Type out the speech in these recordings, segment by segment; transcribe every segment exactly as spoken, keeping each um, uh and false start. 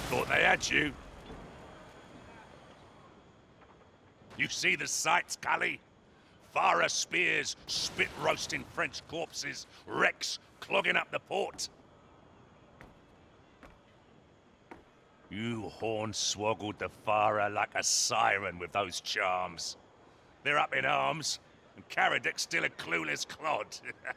Thought they had you. You see the sights, Cully? Farah spears, spit-roasting French corpses, wrecks clogging up the port. You horn-swoggled the Farah like a siren with those charms. They're up in arms, and Karadic's still a clueless clod.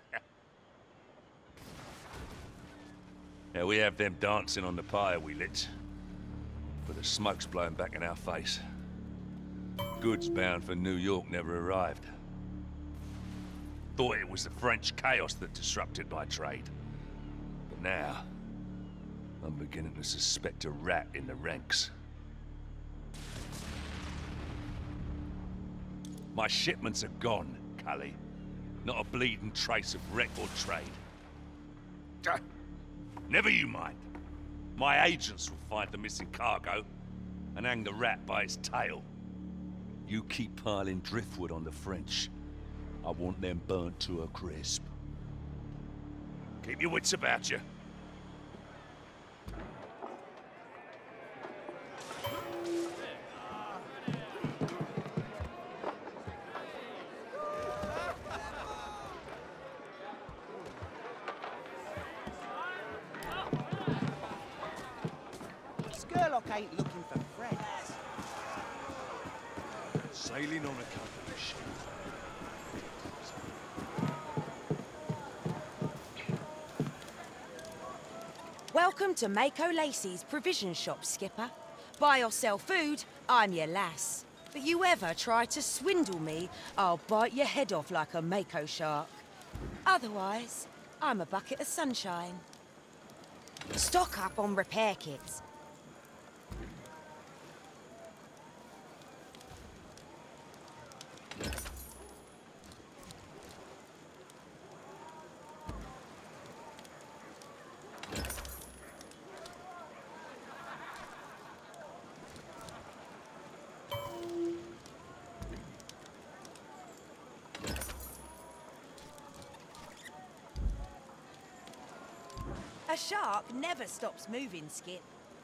Now we have them dancing on the pyre we lit, but the smoke's blowing back in our face. Goods bound for New York never arrived. Thought it was the French chaos that disrupted my trade. But now, I'm beginning to suspect a rat in the ranks. My shipments are gone, Cully. Not a bleeding trace of wreck or trade. Ah, never you mind. My agents will find the missing cargo and hang the rat by its tail. You keep piling driftwood on the French. I want them burnt to a crisp. Keep your wits about you. Skurlock ain't looking for friends. Sailing on a company ship. Welcome to Mako Lacey's provision shop, Skipper. Buy or sell food, I'm your lass. But you ever try to swindle me, I'll bite your head off like a Mako shark. Otherwise, I'm a bucket of sunshine. Stock up on repair kits. A shark never stops moving, Skip.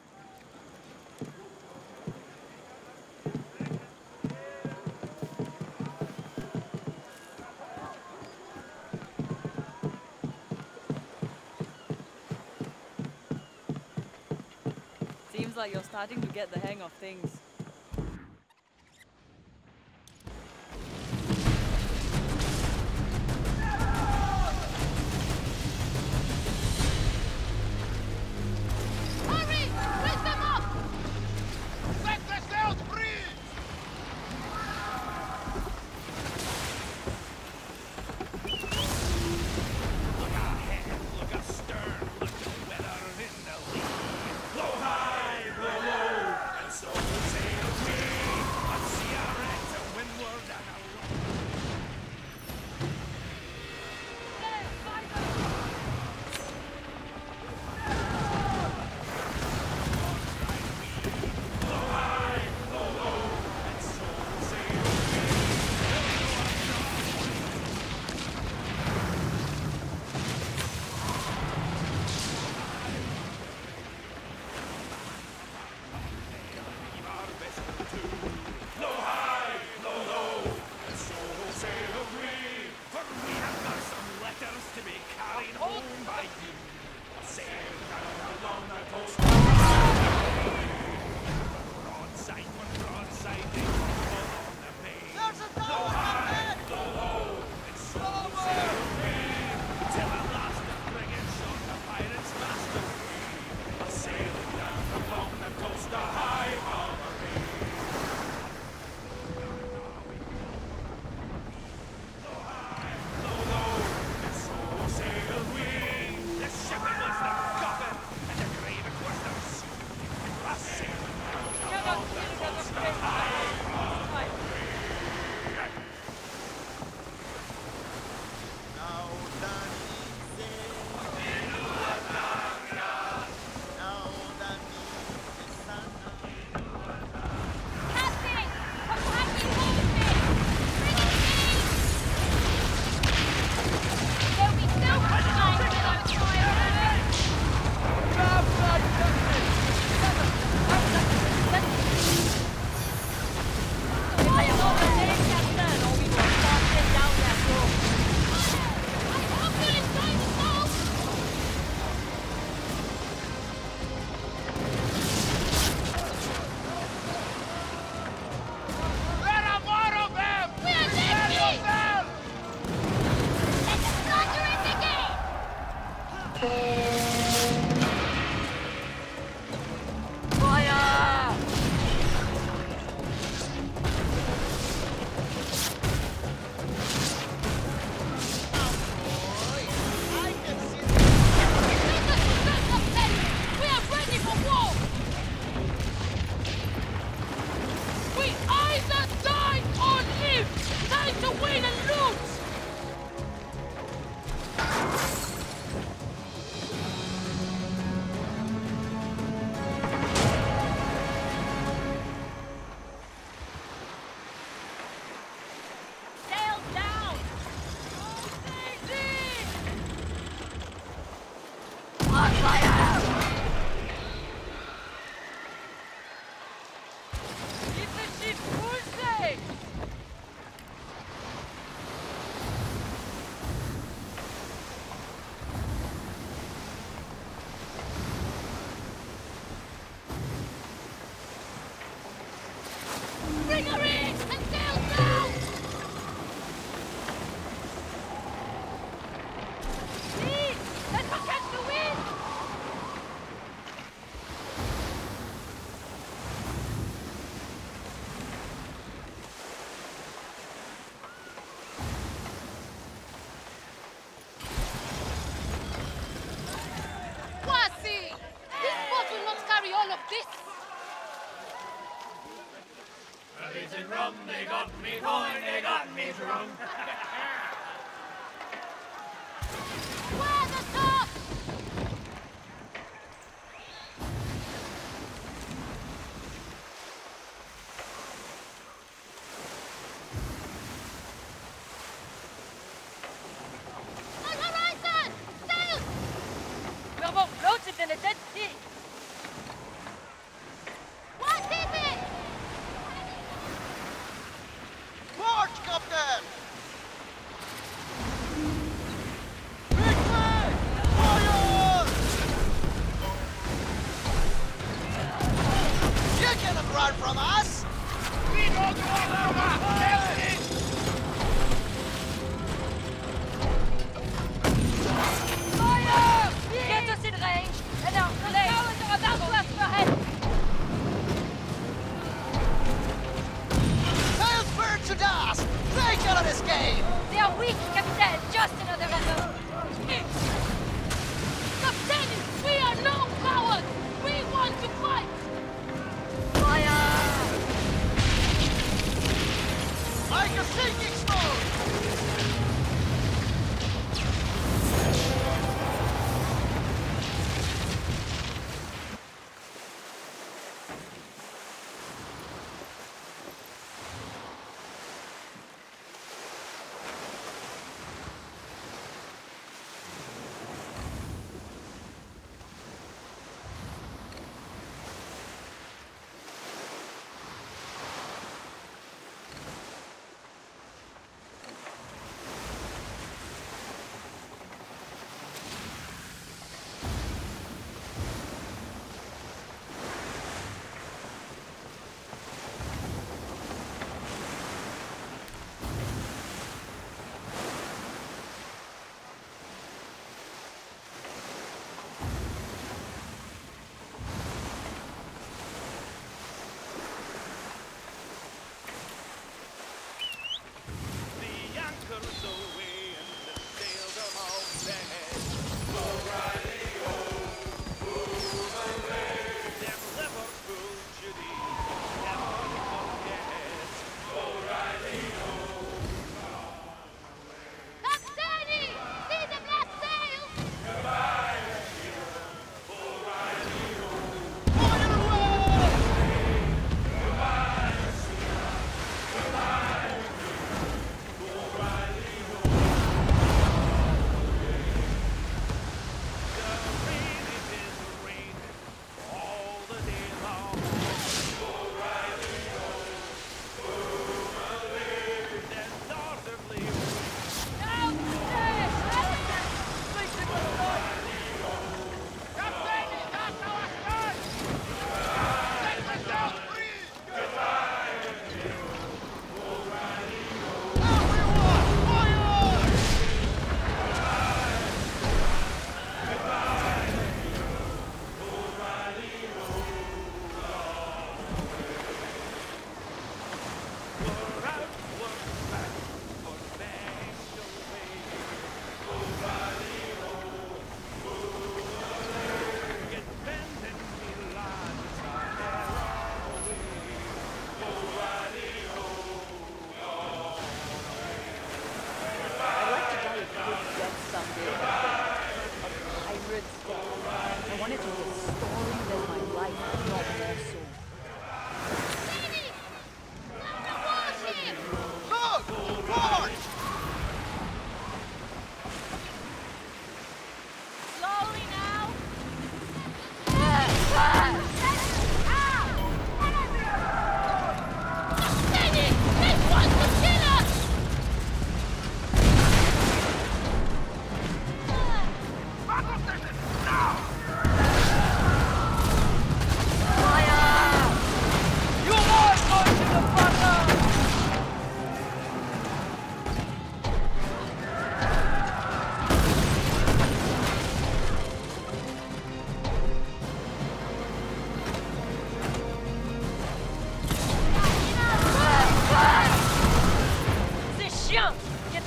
Seems like you're starting to get the hang of things. Blow high, blow low, and so we'll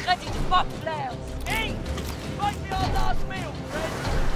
ready to pop flares. Eat! Might be our last meal, friend!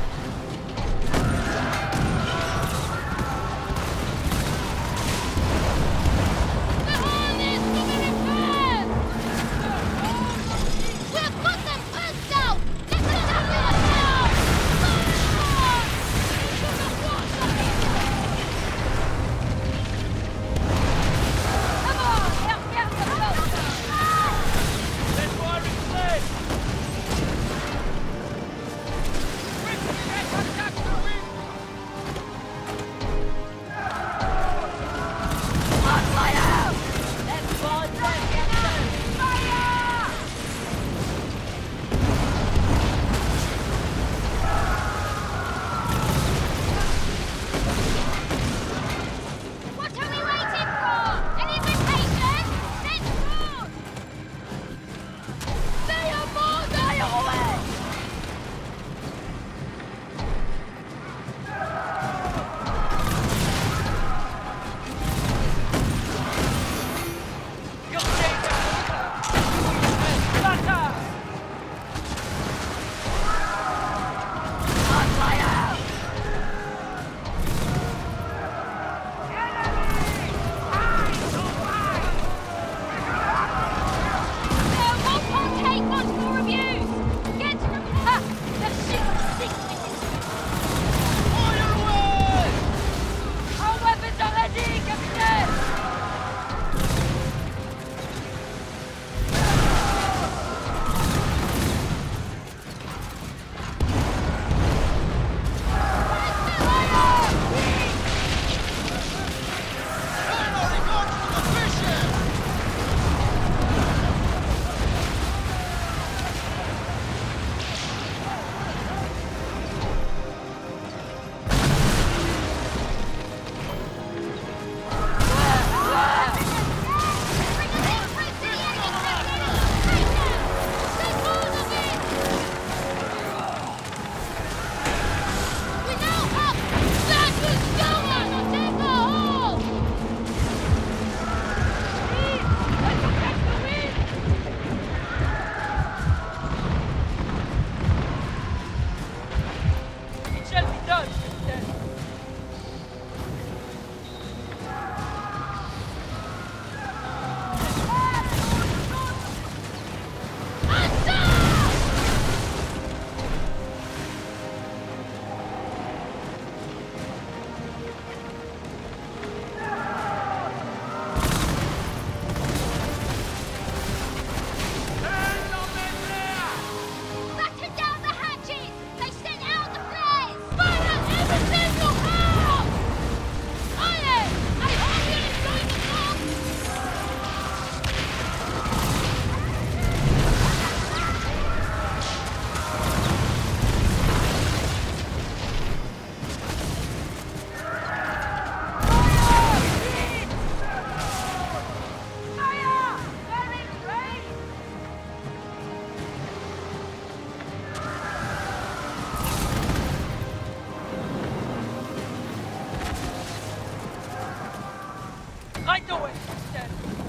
Right away, Captain!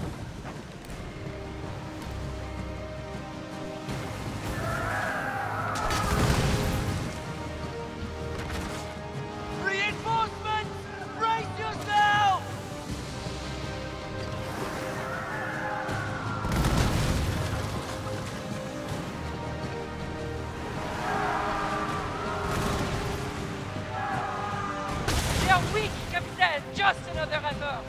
Reinforcements! Brace yourself! They are weak, Captain! Just another effort!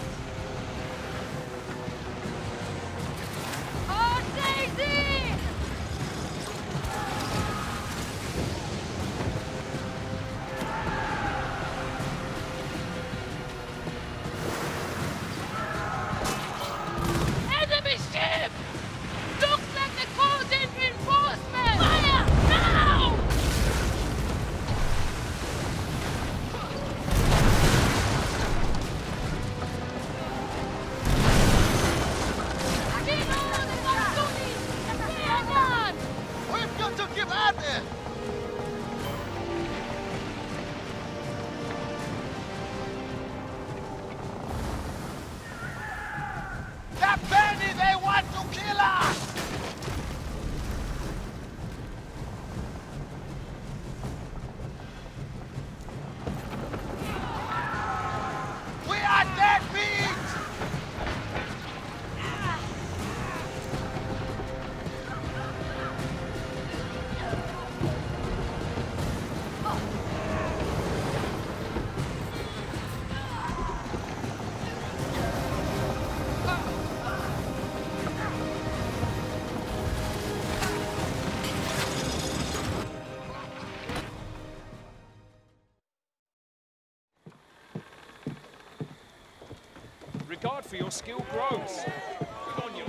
regard for your skill grows. Good on you.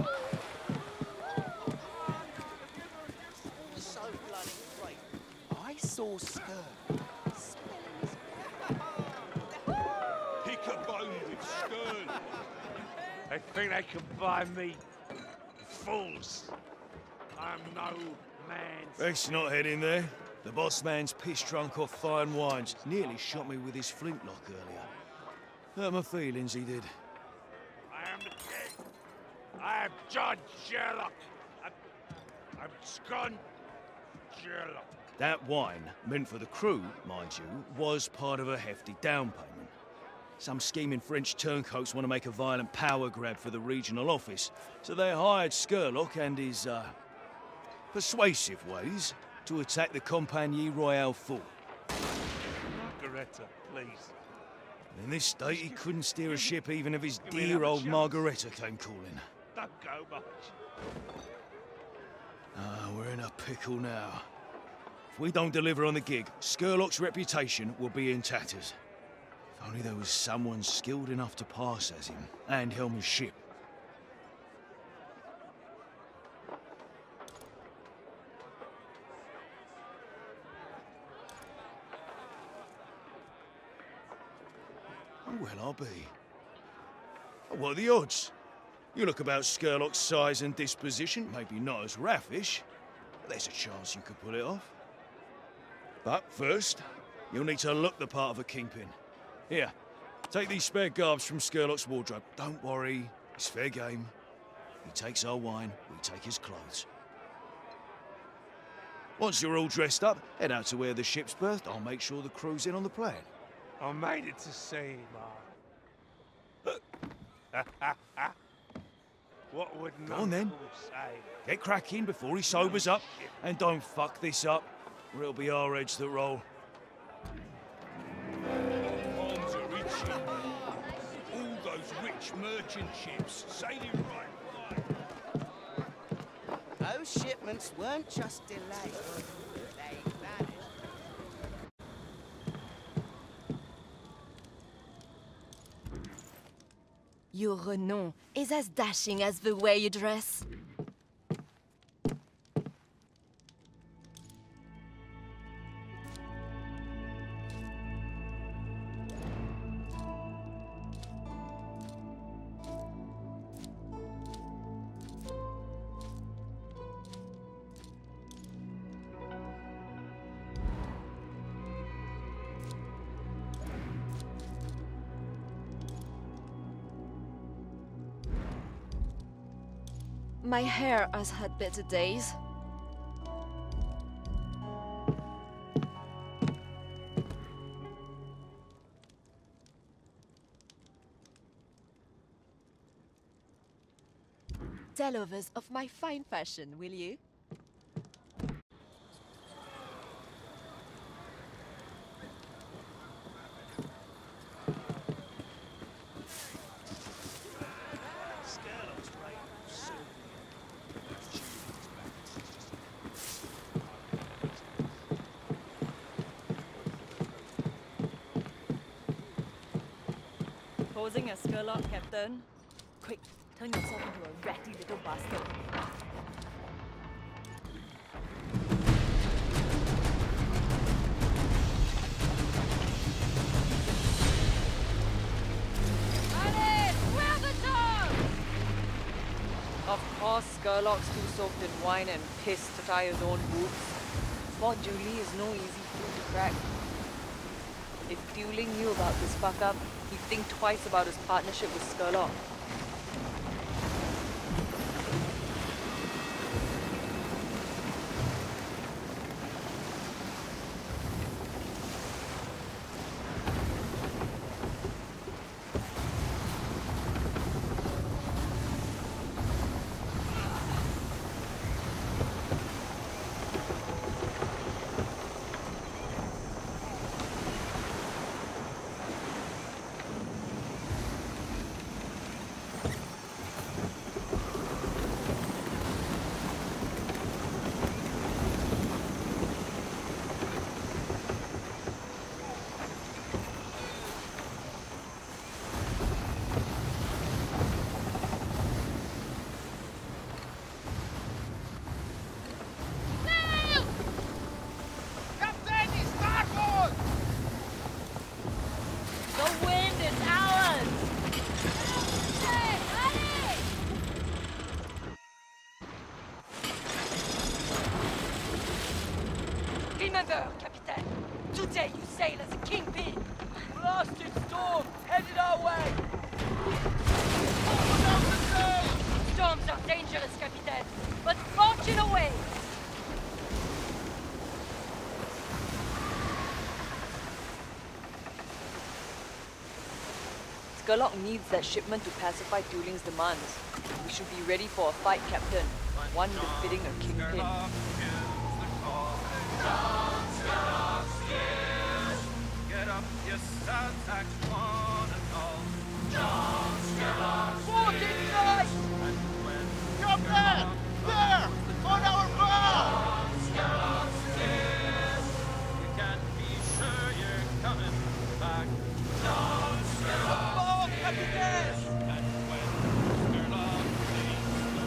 So bloody great. I saw Skirl smelling his Pick a bone with Skirl. They think they can buy me. Fools. I'm no man. Best not head in there. The boss man's piss drunk off fine wines. Nearly shot me with his flintlock earlier. Hurt my feelings, he did. I am the king. I am John Sherlock. I'm, I'm Scone Sherlock. That wine, meant for the crew, mind you, was part of a hefty down payment. Some scheming French turncoats want to make a violent power grab for the regional office, so they hired Sherlock and his, uh, persuasive ways to attack the Compagnie Royale fort. Margareta, please. In this state, he couldn't steer a ship even if his Give me dear another old chance. Margareta came calling. Don't go much. Ah, we're in a pickle now. If we don't deliver on the gig, Sherlock's reputation will be in tatters. If only there was someone skilled enough to pass as him and helm his ship. Well, I'll be. What are the odds? You look about Sherlock's size and disposition, maybe not as raffish, but there's a chance you could pull it off. But first, you'll need to look the part of a kingpin. Here, take these spare garbs from Sherlock's wardrobe. Don't worry, it's fair game. He takes our wine, we take his clothes. Once you're all dressed up, head out to where the ship's berthed. I'll make sure the crew's in on the plan. I made it to sea, Mark. What would Go on, then. Uncle say? Get cracking before he sobers up, and don't fuck this up, or it'll be our heads that roll. Arms are rich. All those rich merchant ships sailing right by. Those shipments weren't just delayed. They vanished. Your renom is as dashing as the way you dress. My hair has had better days. Tell others of my fine fashion, will you? Posing as Sherlock, Captain. Quick, turn yourself into a ratty little bastard. Of course, Sherlock's too soaked in wine and piss to tie his own boots. Fort Julie is no easy fool to crack. If Dueling knew about this fuck-up, he'd think twice about his partnership with Sherlock. Remember, Capitaine, today you sail as a kingpin. Blasted storm! Headed our way! Storms are dangerous, Capitaine, but fortune awaits. Skurlock needs that shipment to pacify Dueling's demands. We should be ready for a fight, Captain. One befitting a kingpin. Get up, you sad sacks, one and all. Forty knights! Come there! There! On our bow! You can be sure you're coming back. Above, Capitaine! And when Skurlock takes the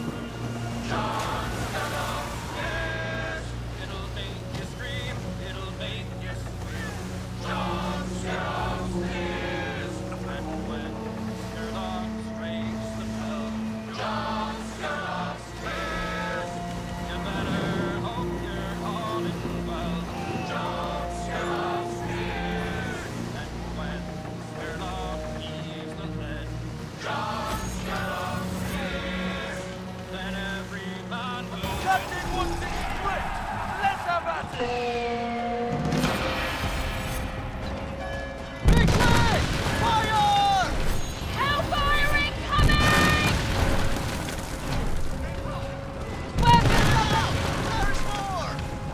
room, yes, it'll make you scream, it'll make you squeal. And when Skurlock strikes the bell, you better hope you're all in well. And when Skurlock heaves the lead, then every man will Captain wants it split! Let's have at it! Big man! Fire! Hellfire incoming! Weapons up! There's more!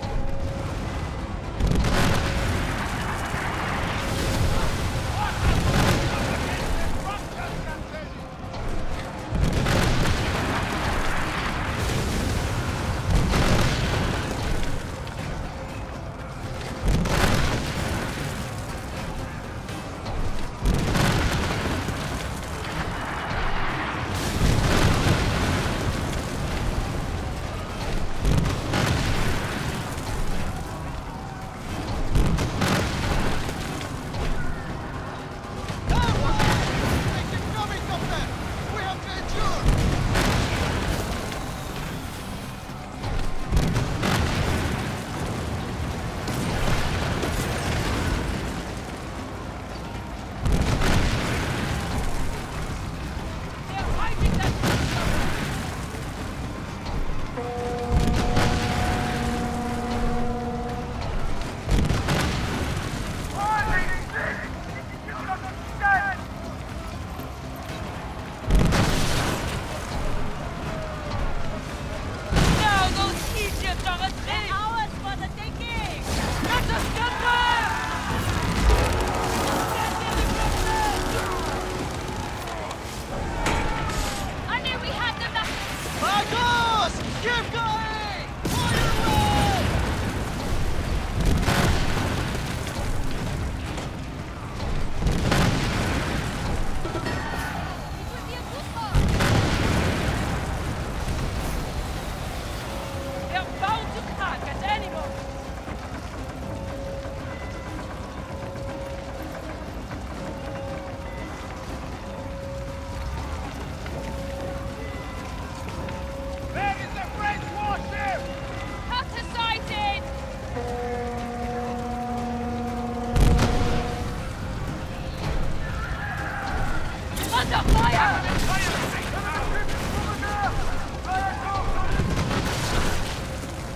Now those Egypt are a thing! Ours for the taking! Let us get there! I knew we had them back! Marcos! Keep going! Fire away! They're bound to crack at any moment! Where is the French warship? Cutter sighted! Under fire!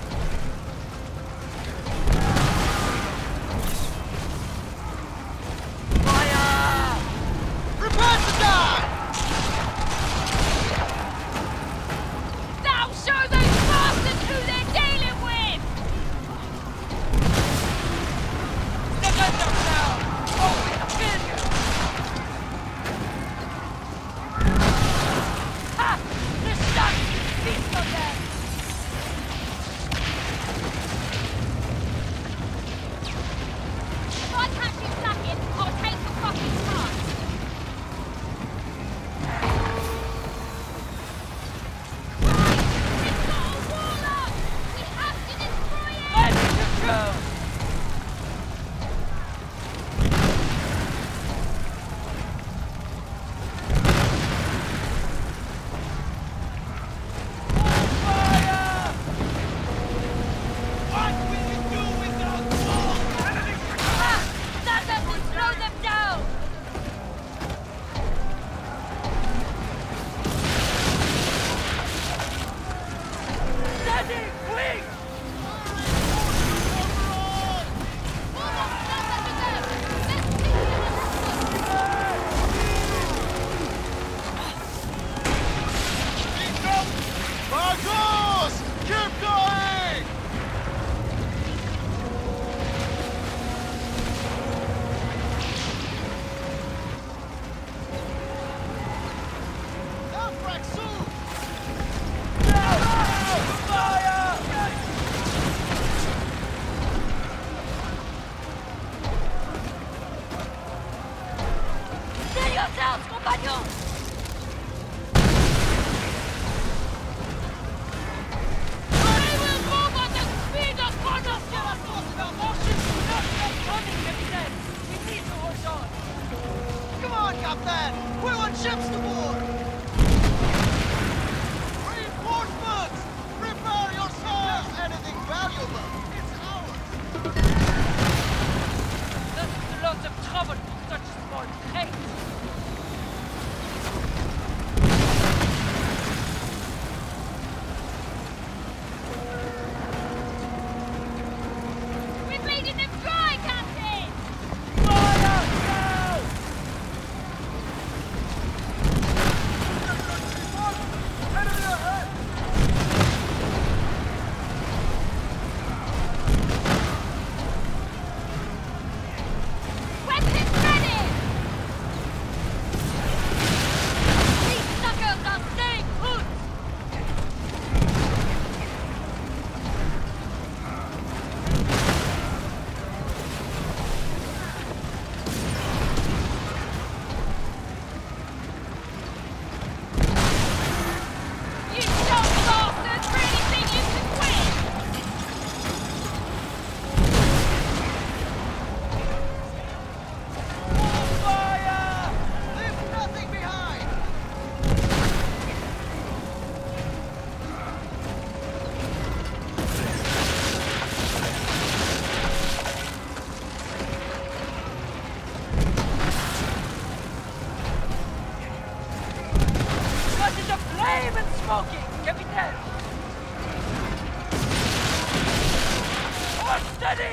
Ready!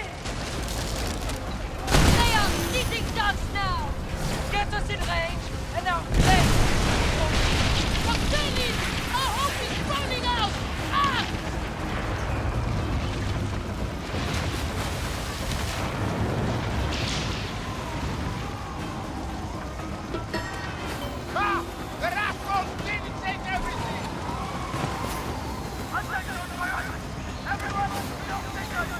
They are sitting ducks now! Get us in range, and our place! Marcelli! Our hope is running out! Ah! Ah! The rascals didn't take everything! Everyone, we don't take us!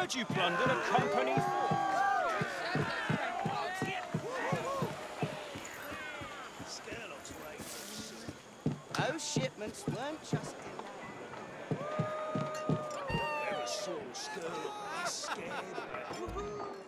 Did you plunder the company fort? Those shipments weren't just Never saw Skurlock this scared.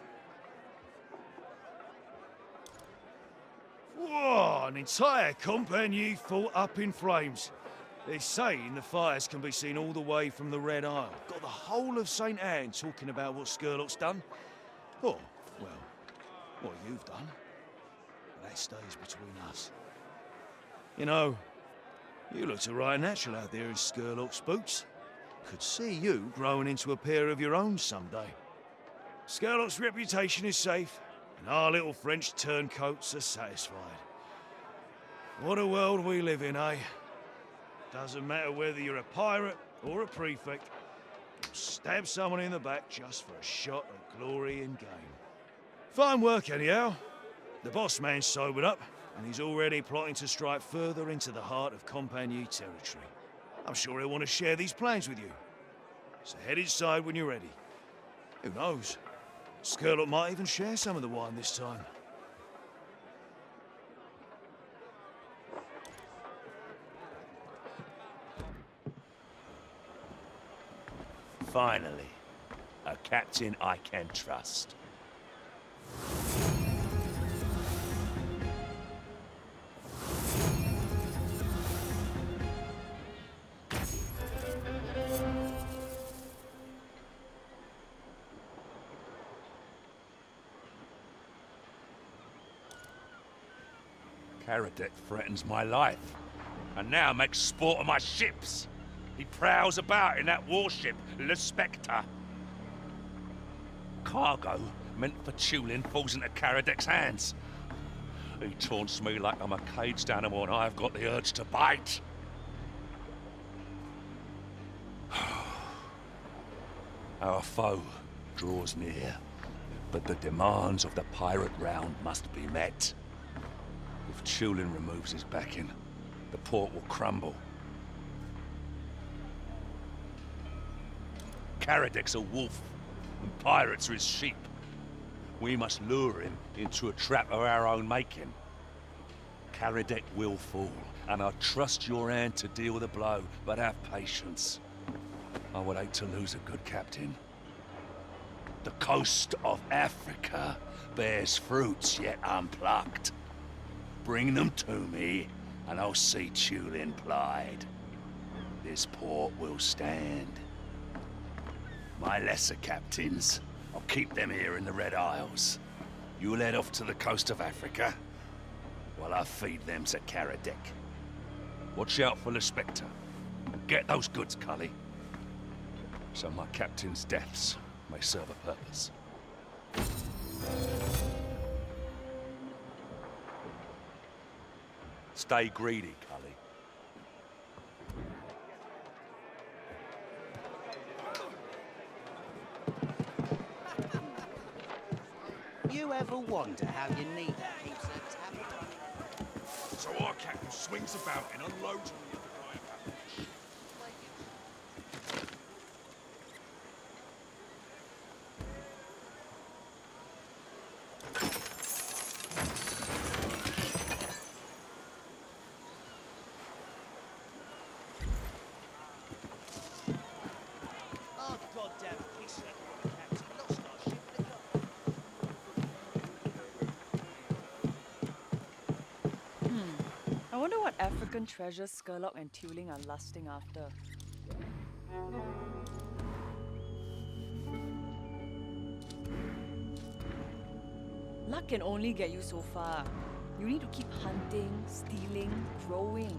Whoa, an entire company fought up in flames. They're saying the fires can be seen all the way from the Red Isle. Got the whole of Saint Anne talking about what Skurlock's done. Oh, well, what you've done. That stays between us. You know, you looked a right natural out there in Skurlock's boots. Could see you growing into a pair of your own someday. Skurlock's reputation is safe, and our little French turncoats are satisfied. What a world we live in, eh? Doesn't matter whether you're a pirate or a prefect. Stab someone in the back just for a shot at glory and gain. Fine work, anyhow. The boss man's sobered up, and he's already plotting to strike further into the heart of Compagnie territory. I'm sure he'll want to share these plans with you. So head inside when you're ready. Who knows? Skurlock might even share some of the wine this time. Finally, a captain I can trust. Karadec threatens my life, and now makes sport of my ships. He prowls about in that warship, Le Spectre. Cargo meant for Tulin falls into Karadec's hands. He taunts me like I'm a caged animal and I've got the urge to bite. Our foe draws near, but the demands of the pirate round must be met. If Tulin removes his backing, the port will crumble. Karadec's a wolf, and pirates are his sheep. We must lure him into a trap of our own making. Karadec will fall, and I trust your hand to deal the blow, but have patience. I would hate to lose a good captain. The coast of Africa bears fruits yet unplucked. Bring them to me, and I'll see Tulin plied. This port will stand. My lesser captains, I'll keep them here in the Red Isles. You'll head off to the coast of Africa, while I feed them to Karadec. Watch out for the Spectre. Get those goods, Cully, so my captain's deaths may serve a purpose. Stay greedy, Cully. You ever wonder how your needle keeps her tap? So our captain swings about and unloads on the other guy about this. Oh, goddamn piece of that captain lost our ship in the I wonder what African treasures Skurlock and Tulin are lusting after. Luck can only get you so far. You need to keep hunting, stealing, growing.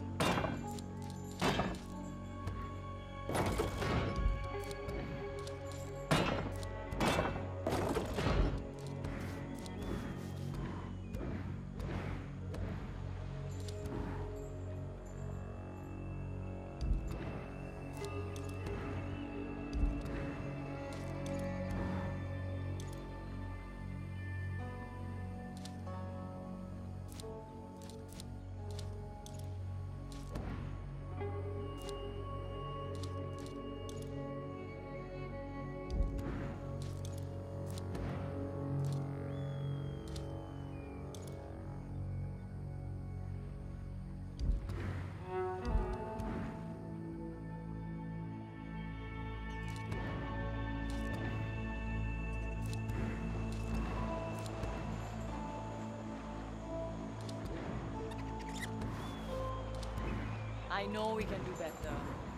I know we can do better.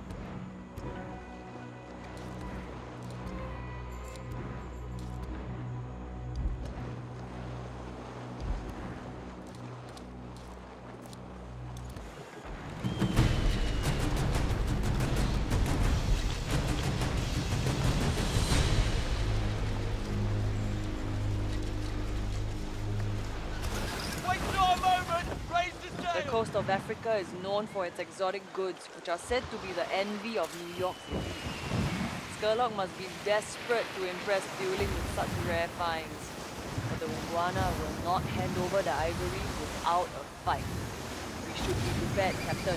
The coast of Africa is known for its exotic goods, which are said to be the envy of New York City. Skurlock must be desperate to impress Dueling with such rare finds. But the Iguana will not hand over the ivory without a fight. We should be prepared, Captain.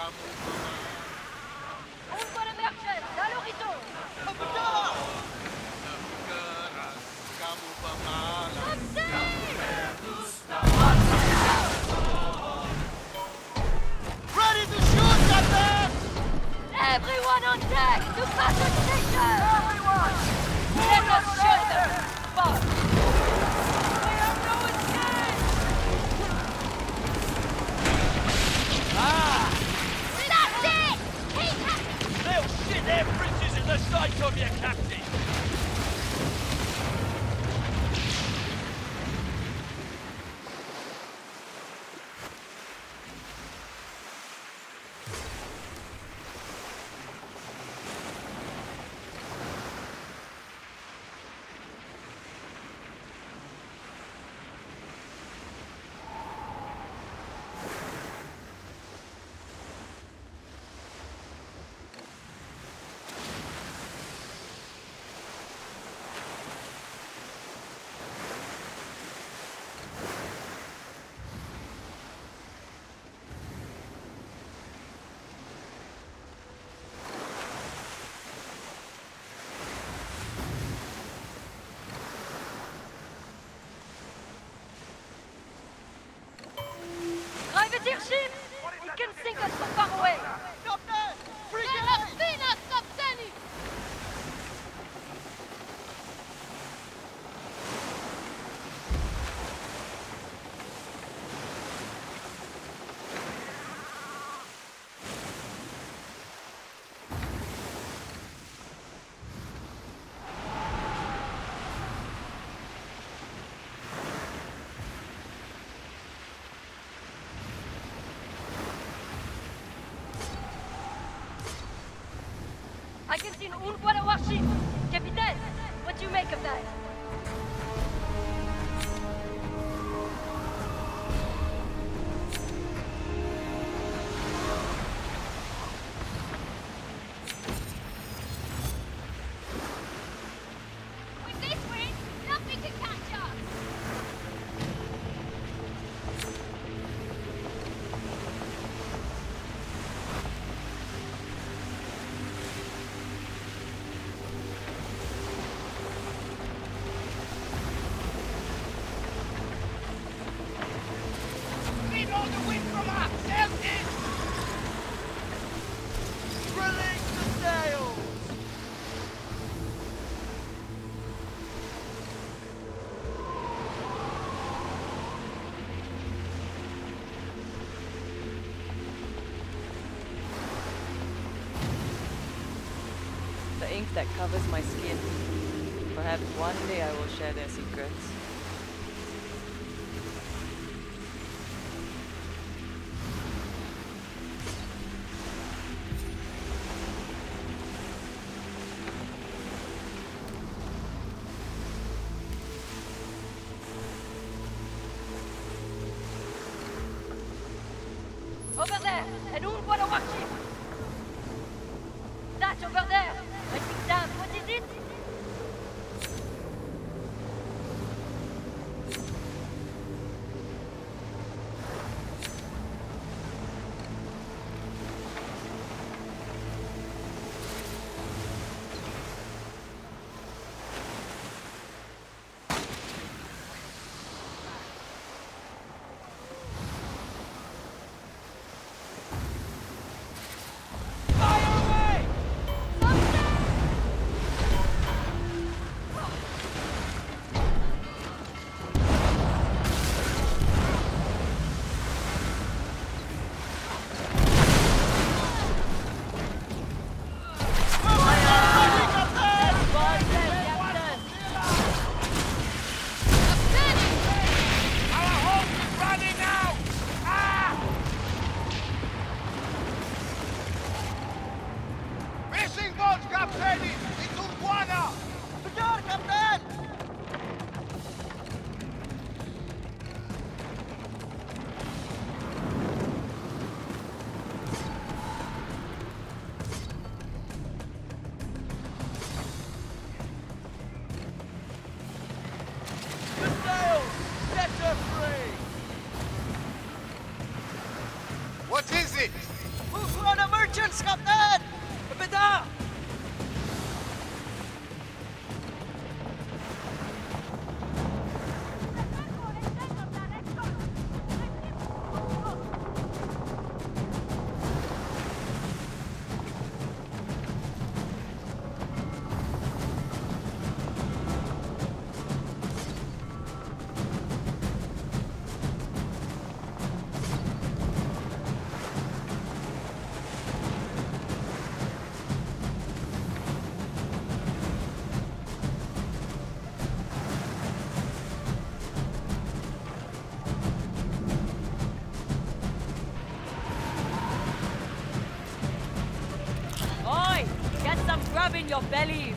Un buon emergenza, dall'horizon! Ready to shoot, Captain! Everyone on deck! To battle station! Everyone! Let us shoot them! But we have no escape! Ah! That's it! Keep up! They'll shit their britches in the sight of you, Captain! Privateer ship! It can sink us from far away! Captain! Free Serafina Captani! I can see un buona warship! Capitaine, what do you make of that? With this wind, nothing can catch us! Lead all the wind from us! Celtic! Release the sails! The ink that covers my skin. Perhaps one day I will share their secrets. Over there! And un buona warship! That over there! I think that, what is it? What is it? Bukuan merchants, Captain! Kapita! Oi! Get some grub in your bellies!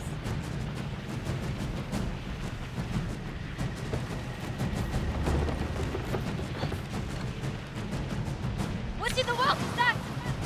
What's in the world is that?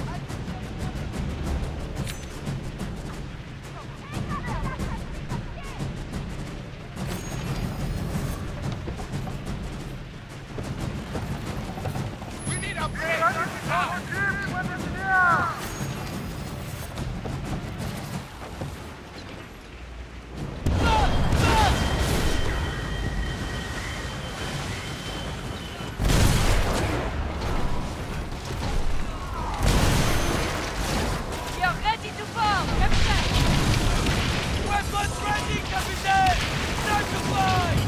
You're ready to fall, Captain! Weapons ready, Captain! Time to fly!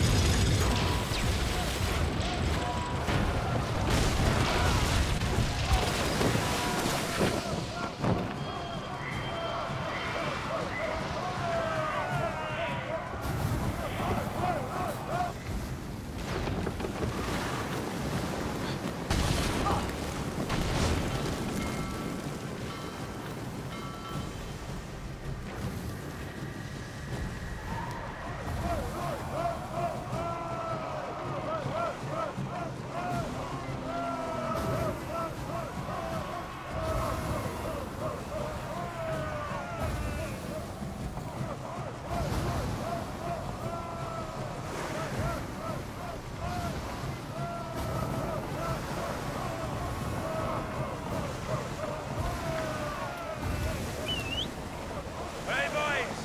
Hey, boys!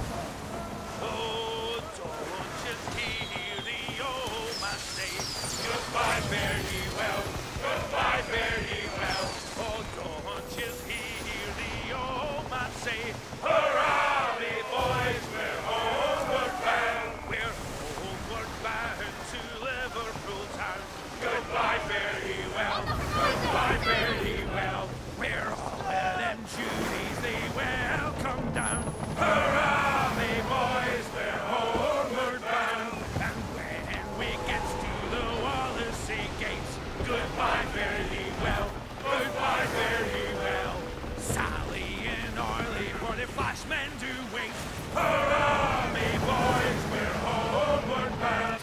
Oh, don't just hear the old man say goodbye, fare ye well, goodbye, fare ye well. Oh, don't just hear the old man say, hurrah, me boys, we're homeward bound. We're homeward bound to Liverpool town. Goodbye, fare ye well, goodbye, fare ye well. We're all them Judies, they welcome down. Hurrah, me boys, we're homeward bound. And when we get to the Wallasey gates, goodbye, fare ye well, goodbye, fare ye well. Sally and Orly, for the flashmen do wait. Hurrah, me boys, we're homeward bound.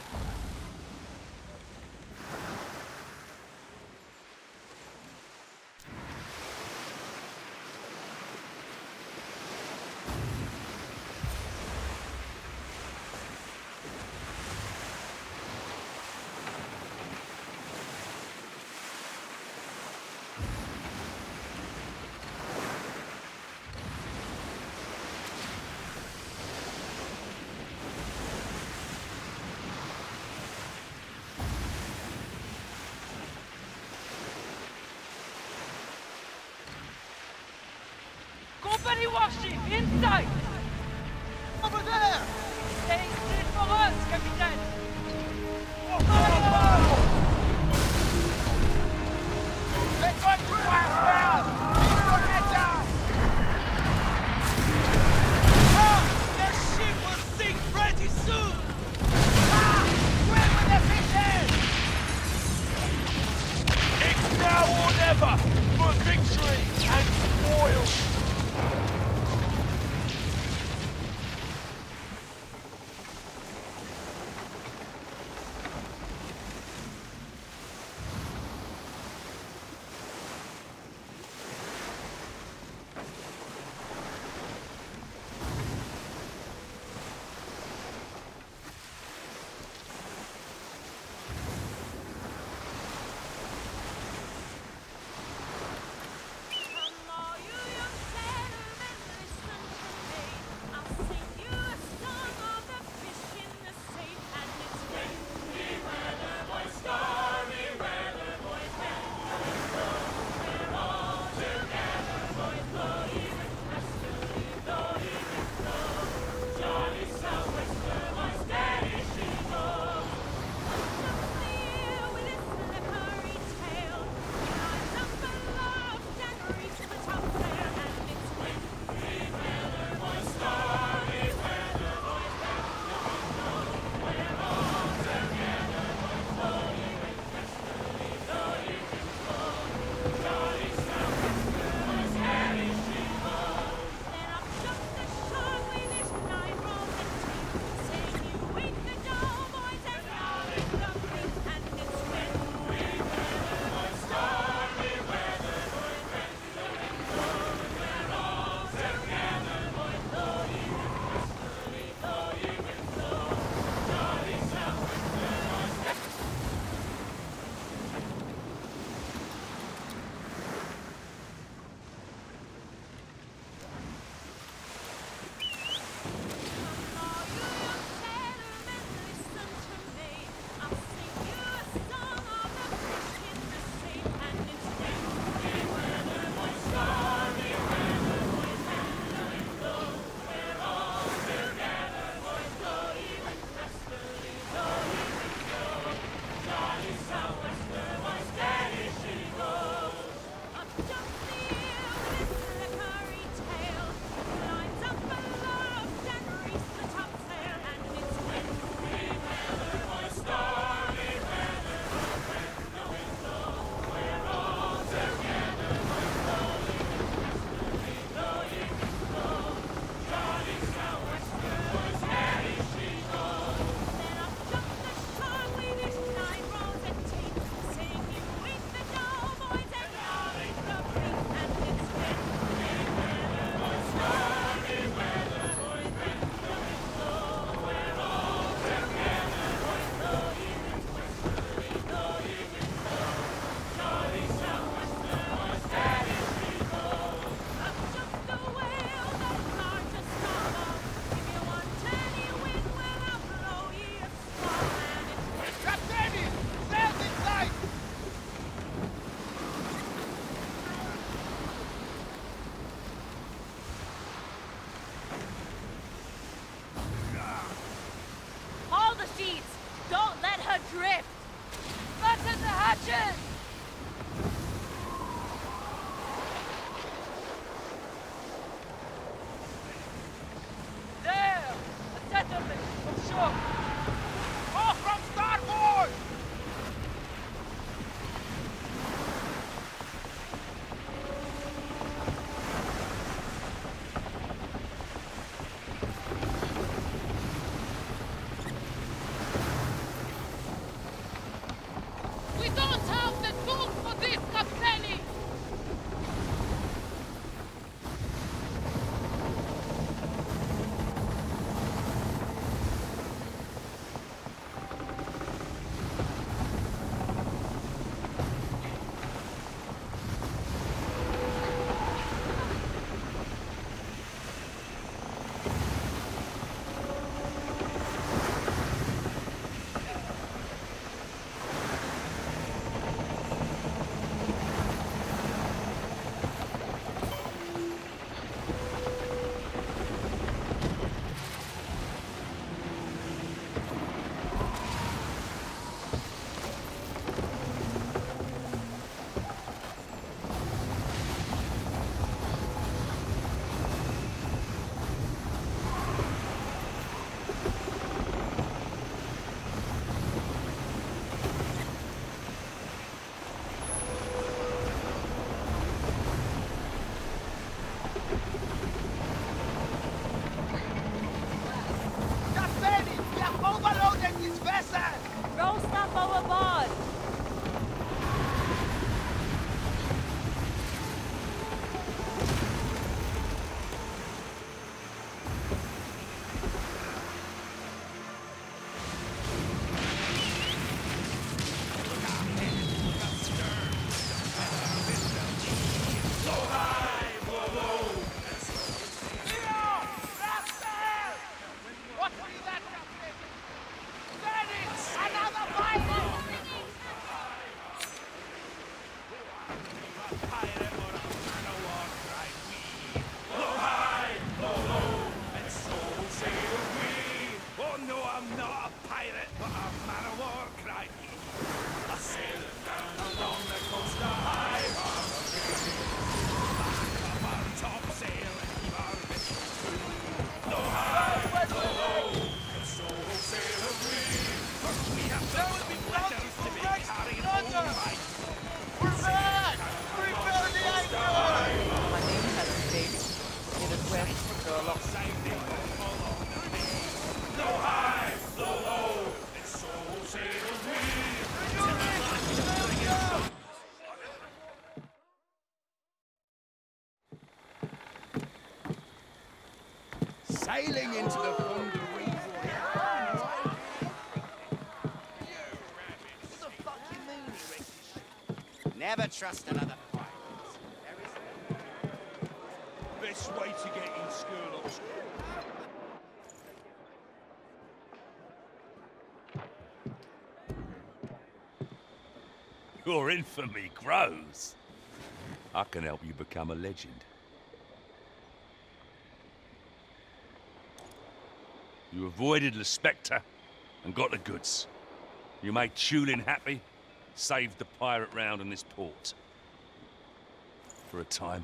Company warship inside! Over there! Staying still for us, Captain! Let's go to now! Keep your head down! Ah! Their ship will sink pretty soon! Ah! Where will the fish It's now or never for victory and spoil! aboard! Sailing into the Fond du Rhin. Never trust another pirate. Best way to get in Skurlock's. Your infamy grows. I can help you become a legend. You avoided the Spectre and got the goods. You made Tulin happy, saved the pirate round in this port. For a time.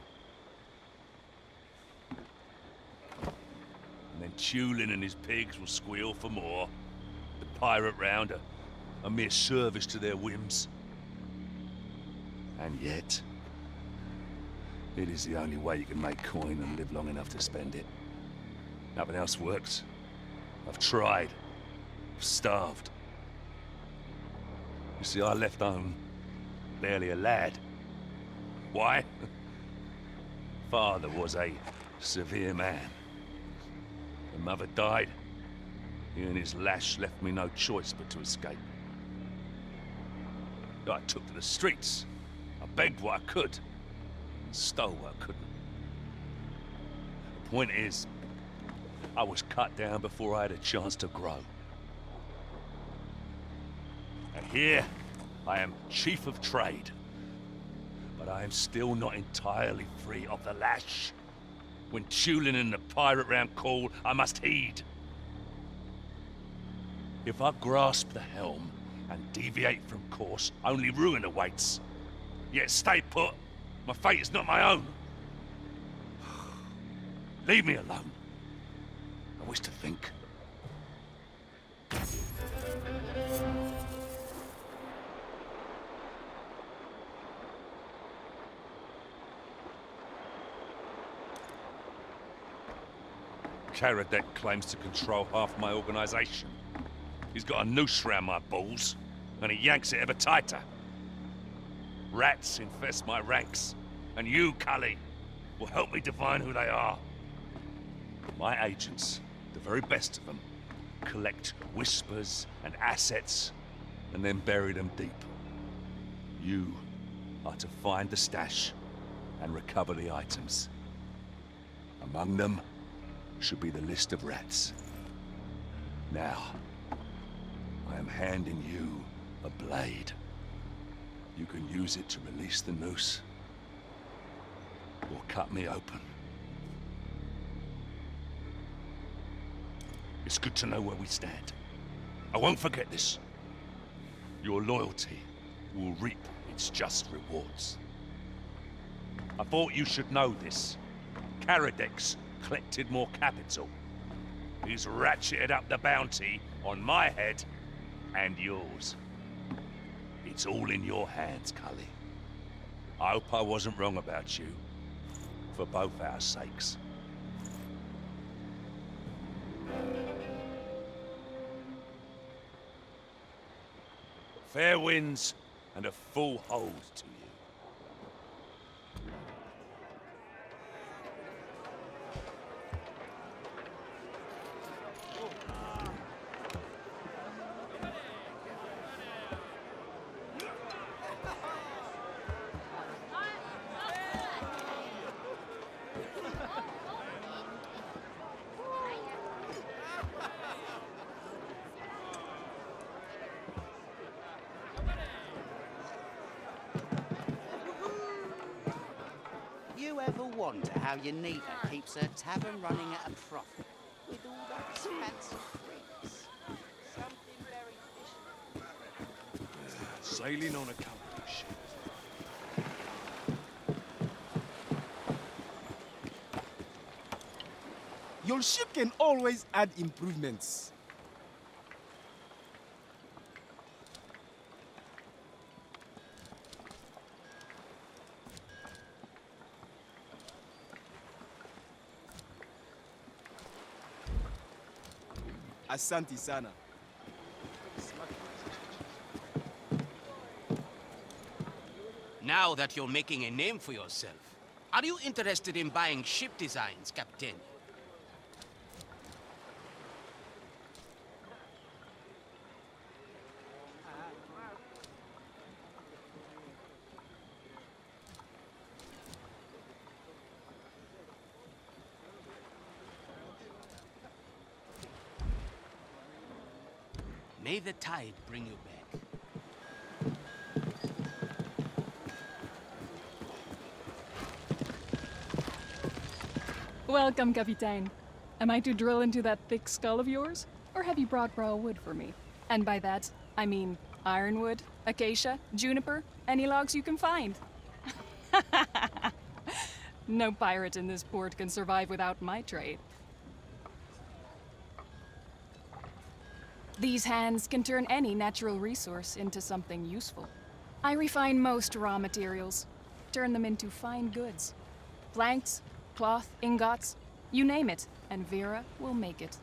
And then Tulin and his pigs will squeal for more. The pirate round, a, a mere service to their whims. And yet, it is the only way you can make coin and live long enough to spend it. Nothing else works. I've tried. I've starved. You see, I left home barely a lad. Why? Father was a severe man. When mother died, he and his lash left me no choice but to escape. I took to the streets. I begged what I could, and stole what I couldn't. The point is, I was cut down before I had a chance to grow. And here, I am Chief of Trade. But I am still not entirely free of the lash. When Tulin and the pirate round call, I must heed. If I grasp the helm and deviate from course, only ruin awaits. Yet stay put. My fate is not my own. Leave me alone. I wish to think. Karadek claims to control half my organization. He's got a noose round my balls, and he yanks it ever tighter. Rats infest my ranks, and you, Cully, will help me divine who they are. My agents, the very best of them, collect whispers and assets, and then bury them deep. You are to find the stash and recover the items. Among them should be the list of rats. Now, I am handing you a blade. You can use it to release the noose, or cut me open. It's good to know where we stand. I won't forget this. Your loyalty will reap its just rewards. I thought you should know this. Karadek's collected more capital. He's ratcheted up the bounty on my head and yours. It's all in your hands, Cully. I hope I wasn't wrong about you, for both our sakes. Fair winds and a full hold to you. You ever wonder how your neighbour keeps her tavern running at a profit with all those fancy drinks? Something very fishy. Sailing on a company ship. Your ship can always add improvements. Asante sana. Now that you're making a name for yourself, are you interested in buying ship designs, Captain? May the tide bring you back. Welcome, Kapitein. Am I to drill into that thick skull of yours? Or have you brought raw wood for me? And by that, I mean ironwood, acacia, juniper, any logs you can find. No pirate in this port can survive without my trade. These hands can turn any natural resource into something useful. I refine most raw materials, turn them into fine goods. Planks, cloth, ingots, you name it, and Vera will make it.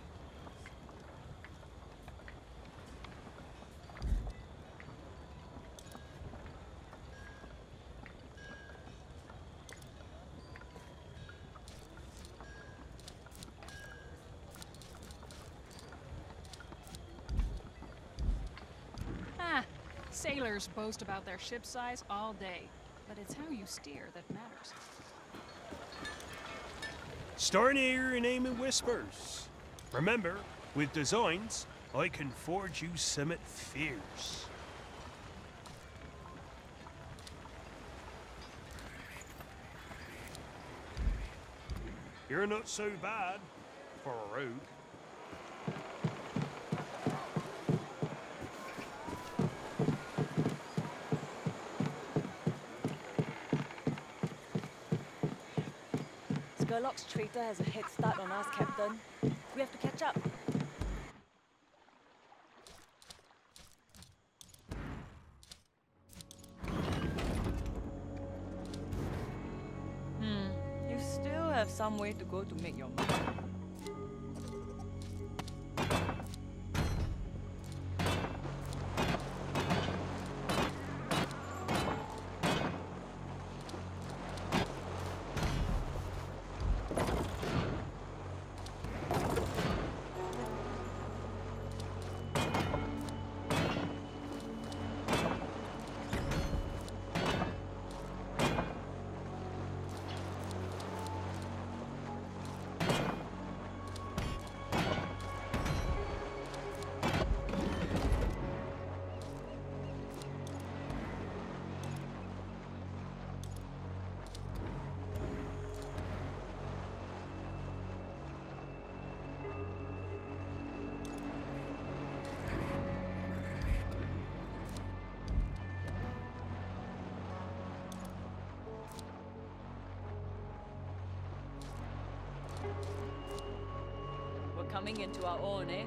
Sailors boast about their ship size all day, but it's how you steer that matters. Start here and aim in whispers. Remember, with designs, I can forge you summit fierce. You're not so bad for a rogue. Sherlock's traitor has a head start on us, Captain. We have to catch up. Hmm. You still have some way to go to make your money. We're coming into our own, eh?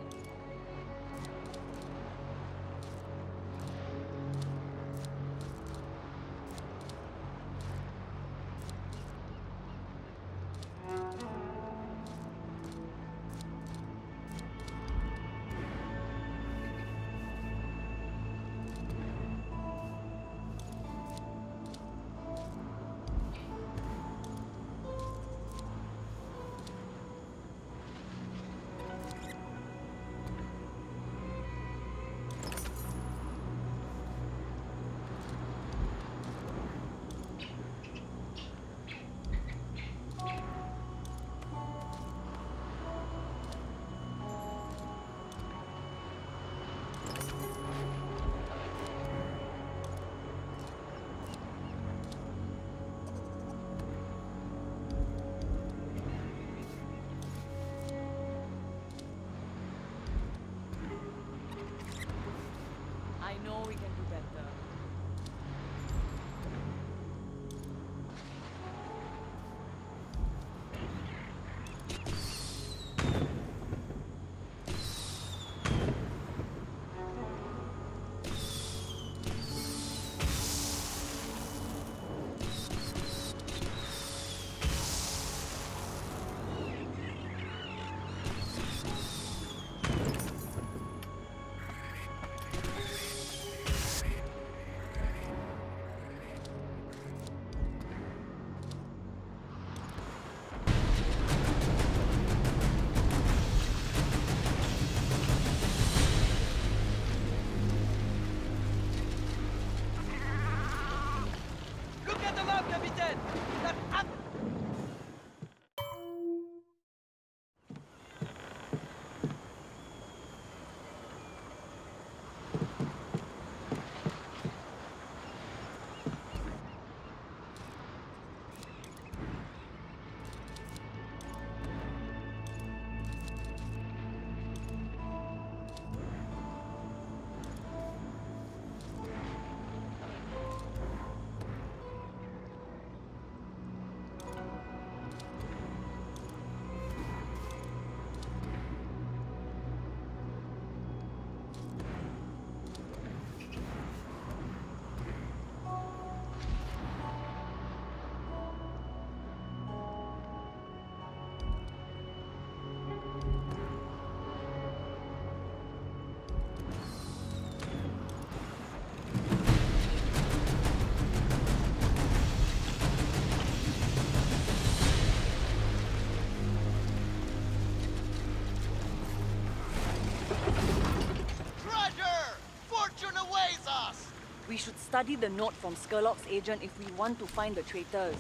We should study the note from Skurlock's agent if we want to find the traitors.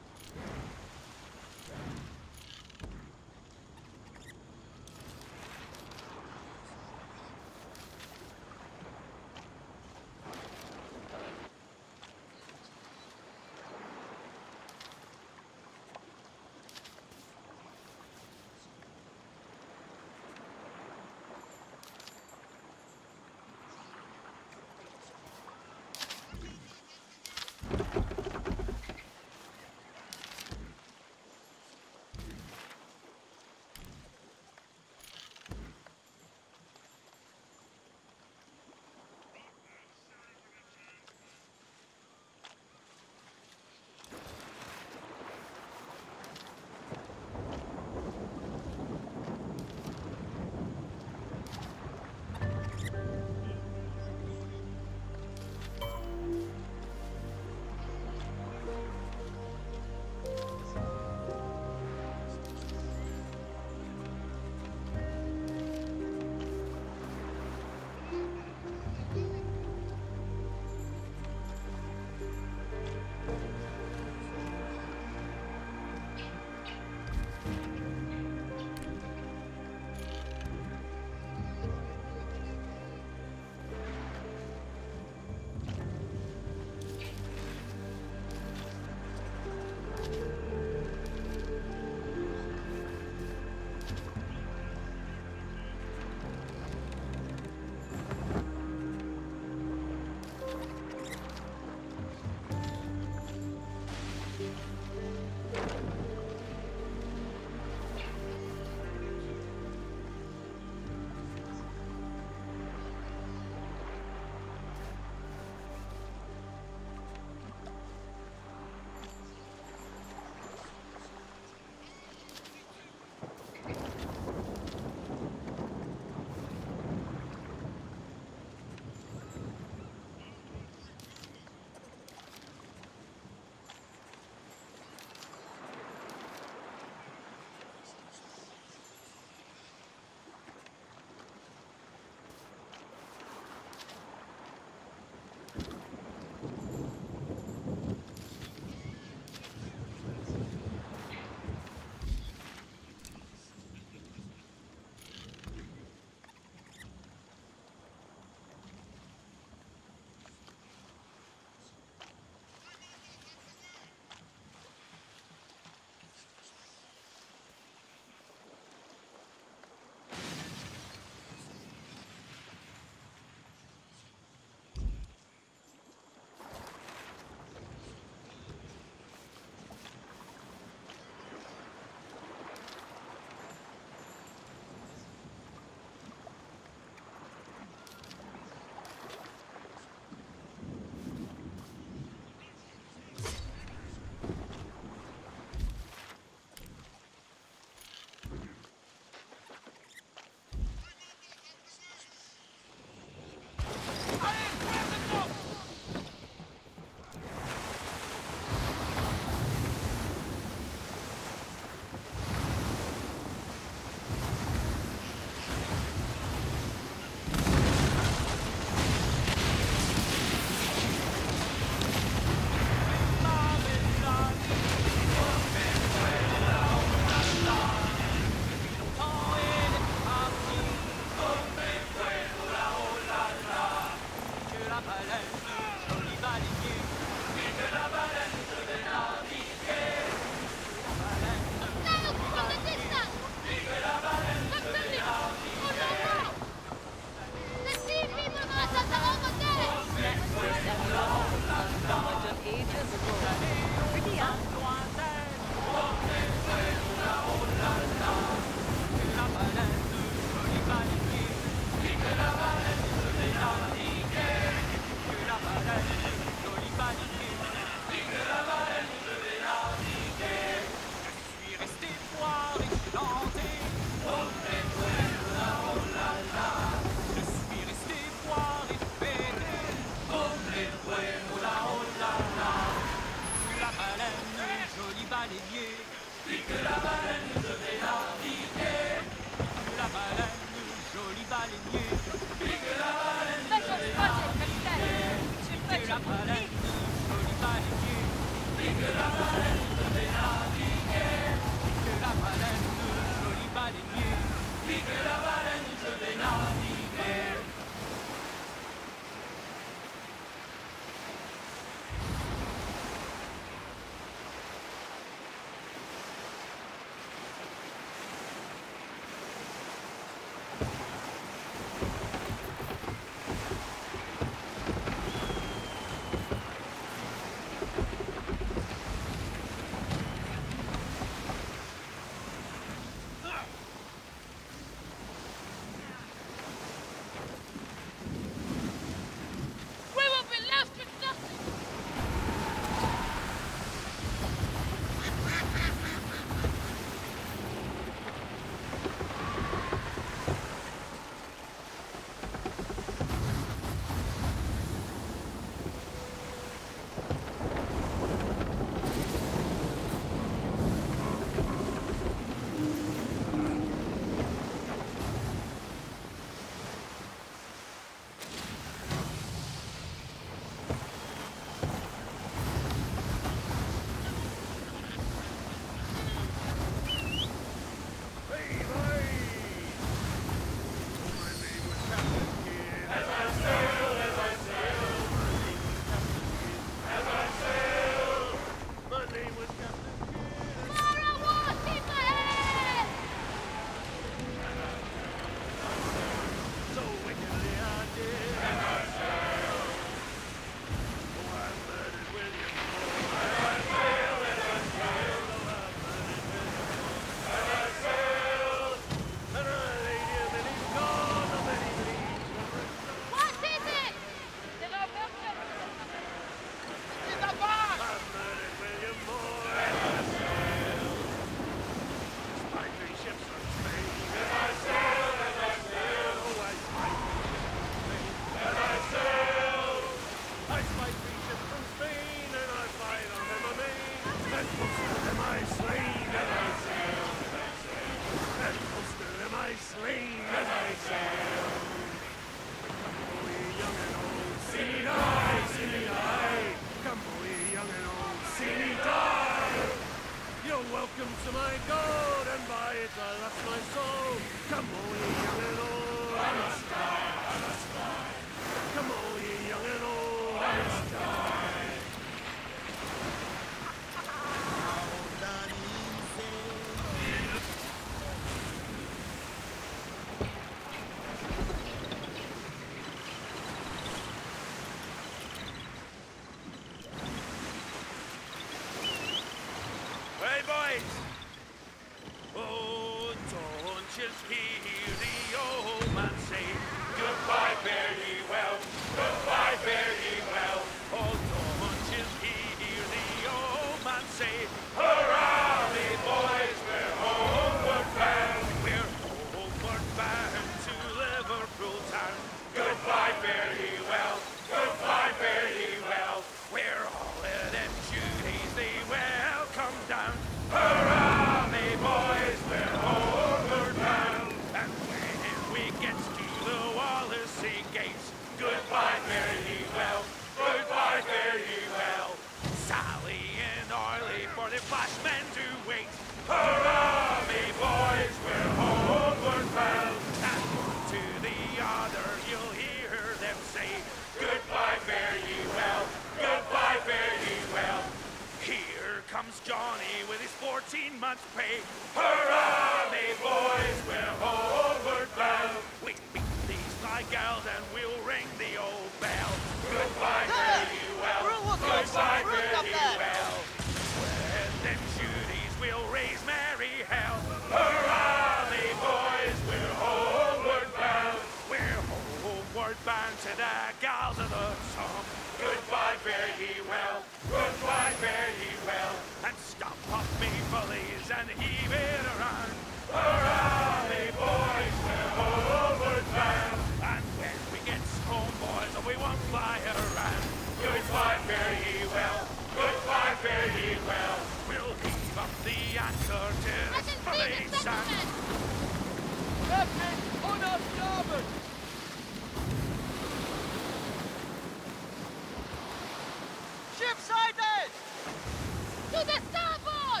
to the starboard!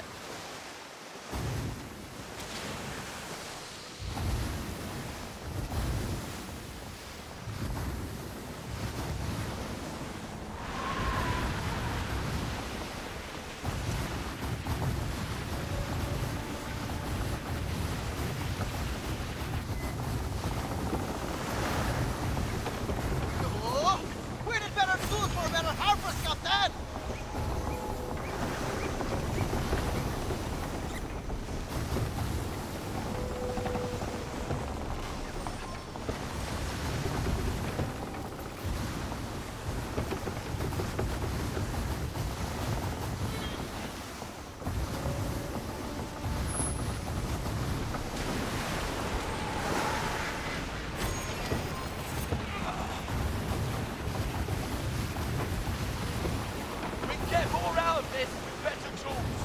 Oh, we need better tools for a better harvest, Captain! We can get more out of this with better tools.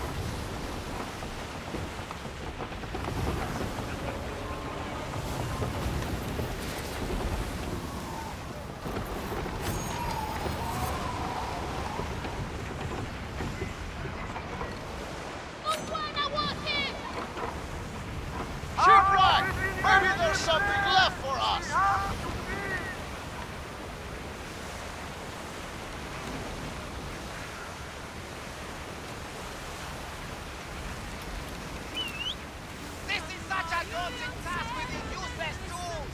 Shipwreck! Maybe there's something left for us! This is such a daunting task with these useless tools!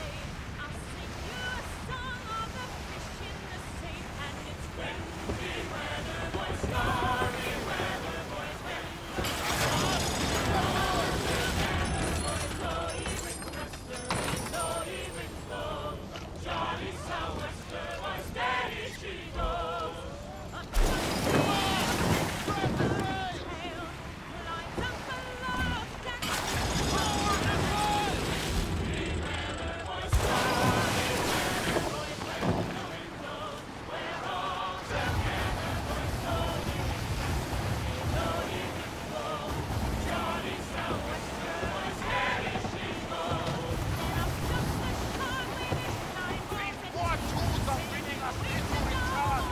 These war tools are bringing us into return!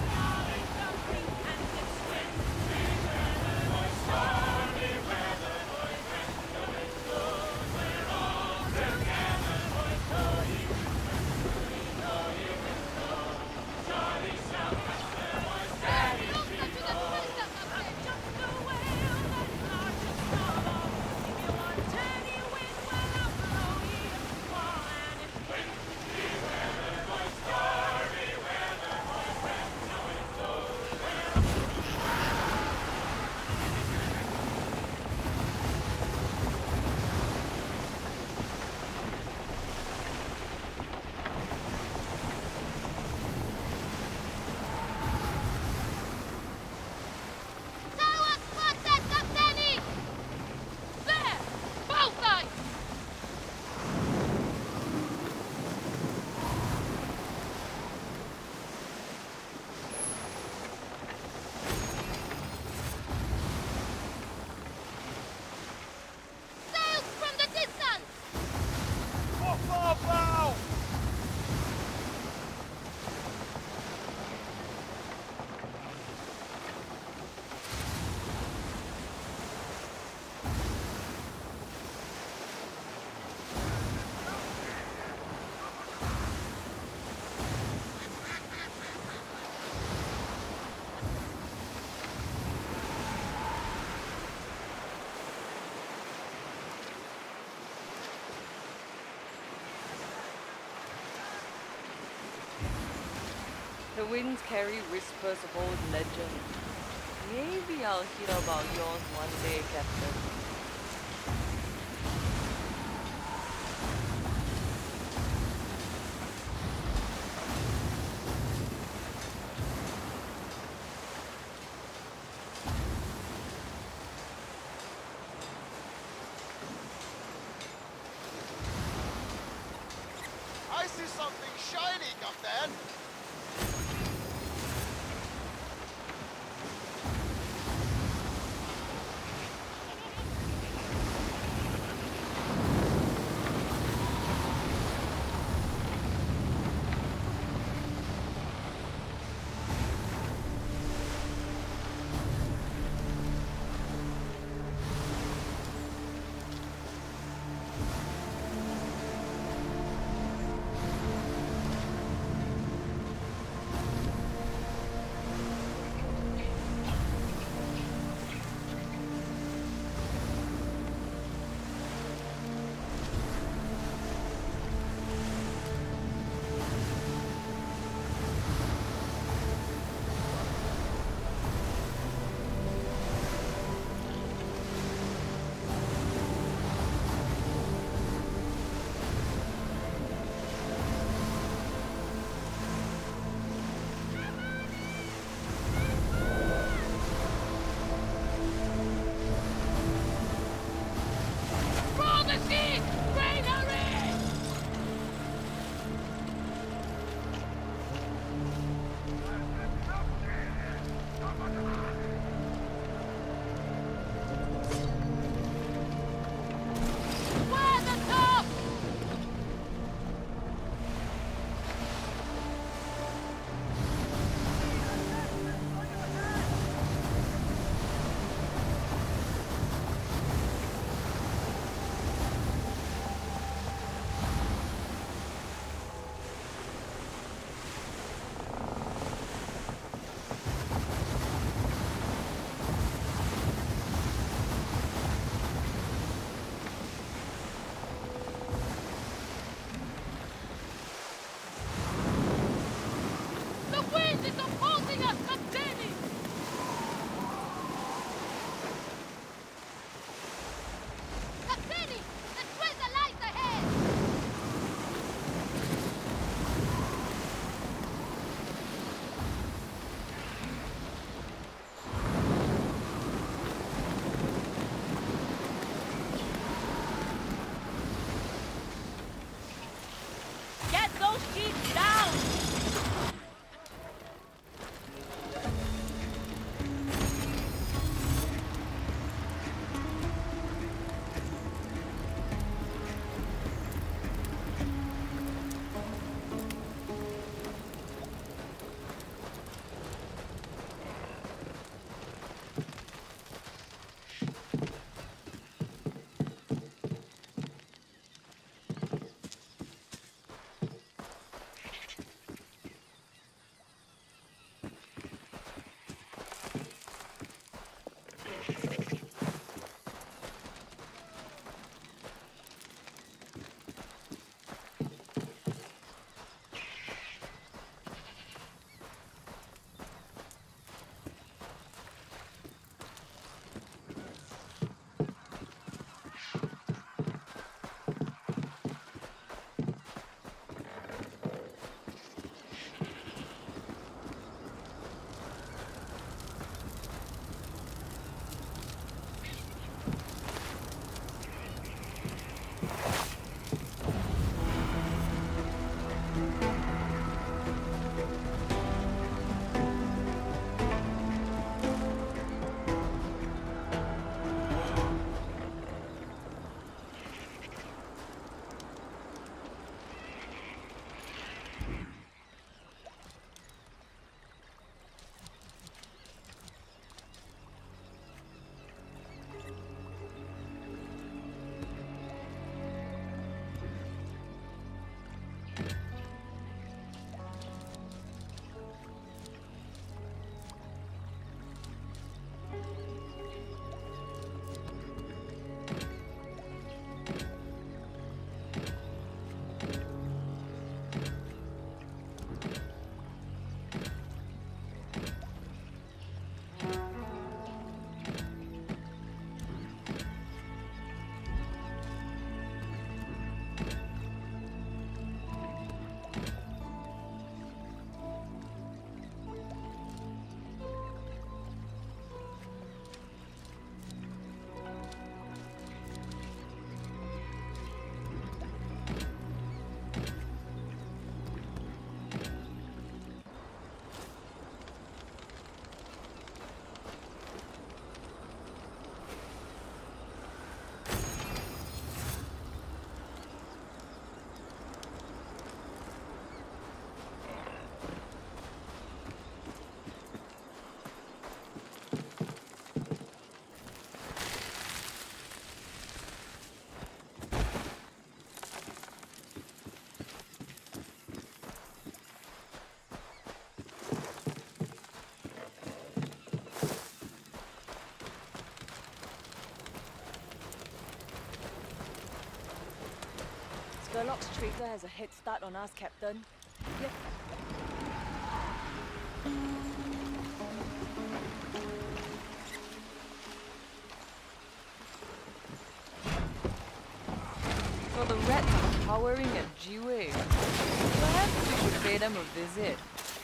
Tower spotted, Captain! There! Both sides! Sails from the distance! Off our bow! The winds carry whispers of old legend. Maybe I'll hear about yours one day, Captain. I see something shiny, Captain! freighter has a head start on us, Captain. Yep. So the rats are cowering at Jiwei. Perhaps we should pay them a visit.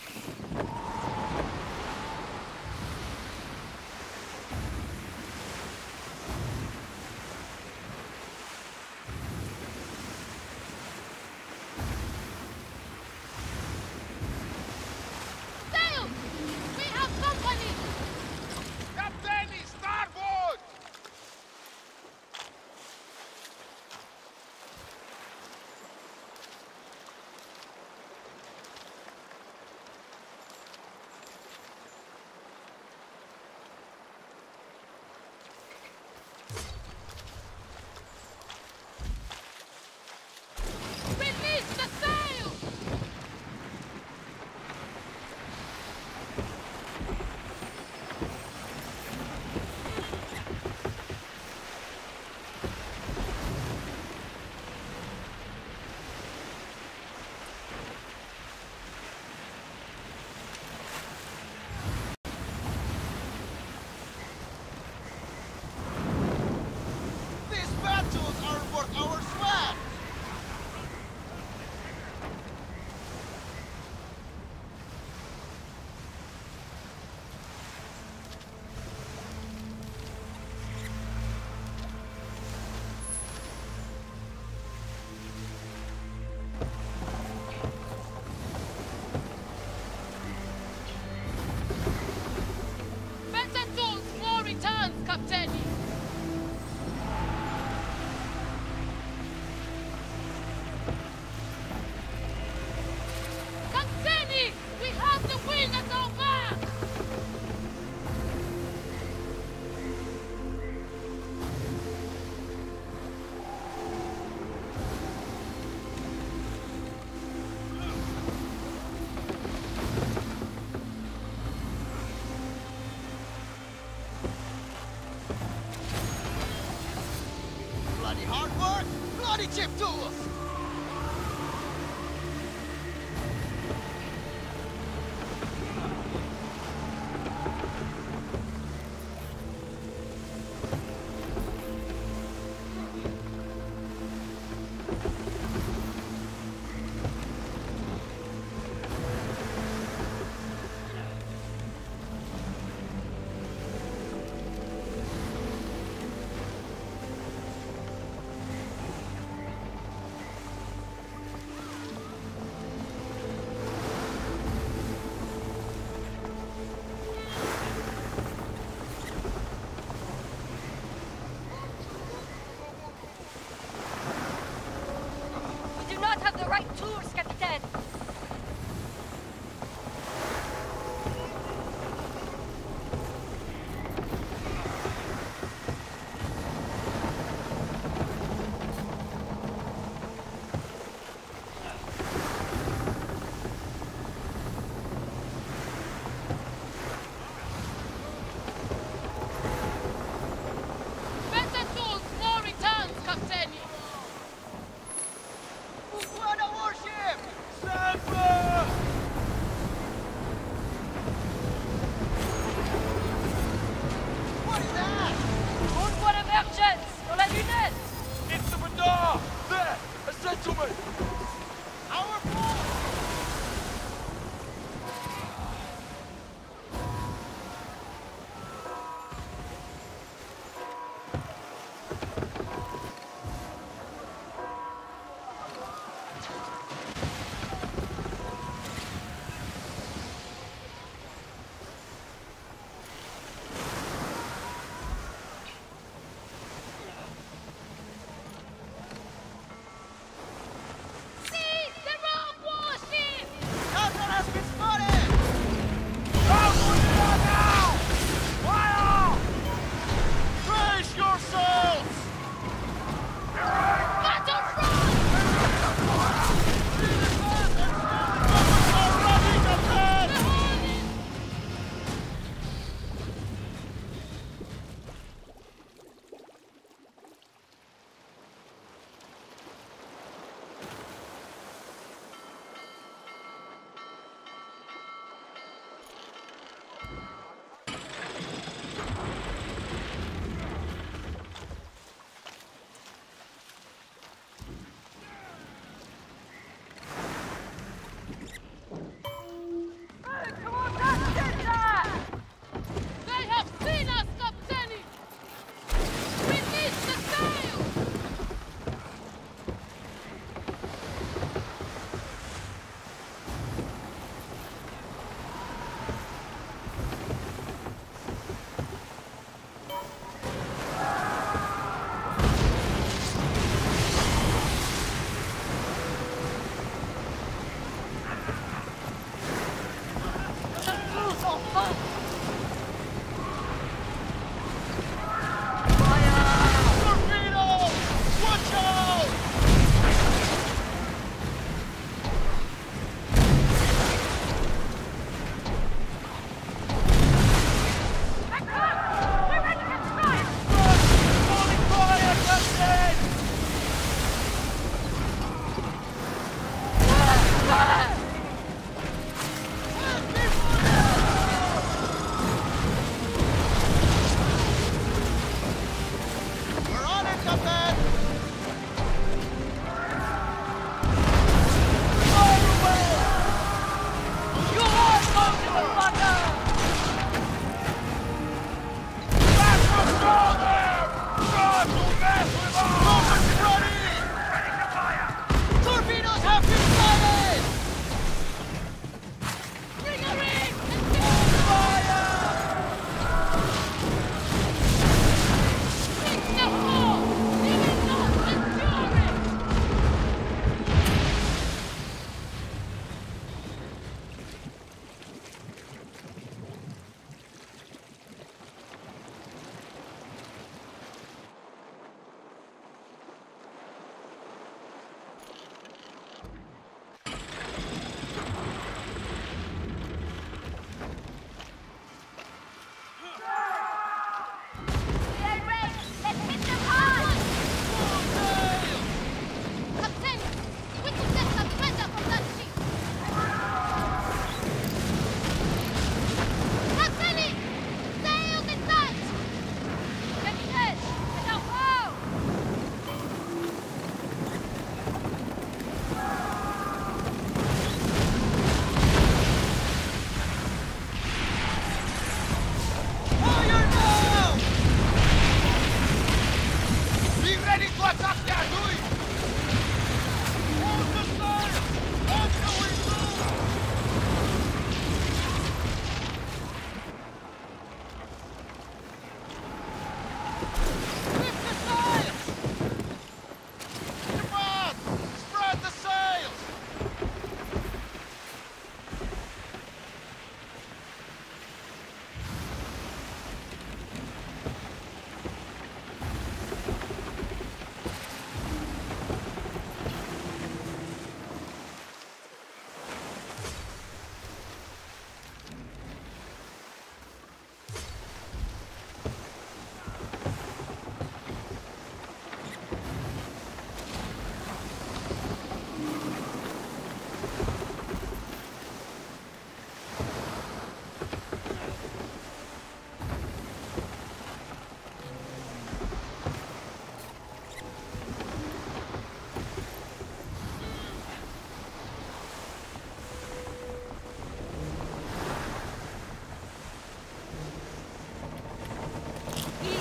Chip tools!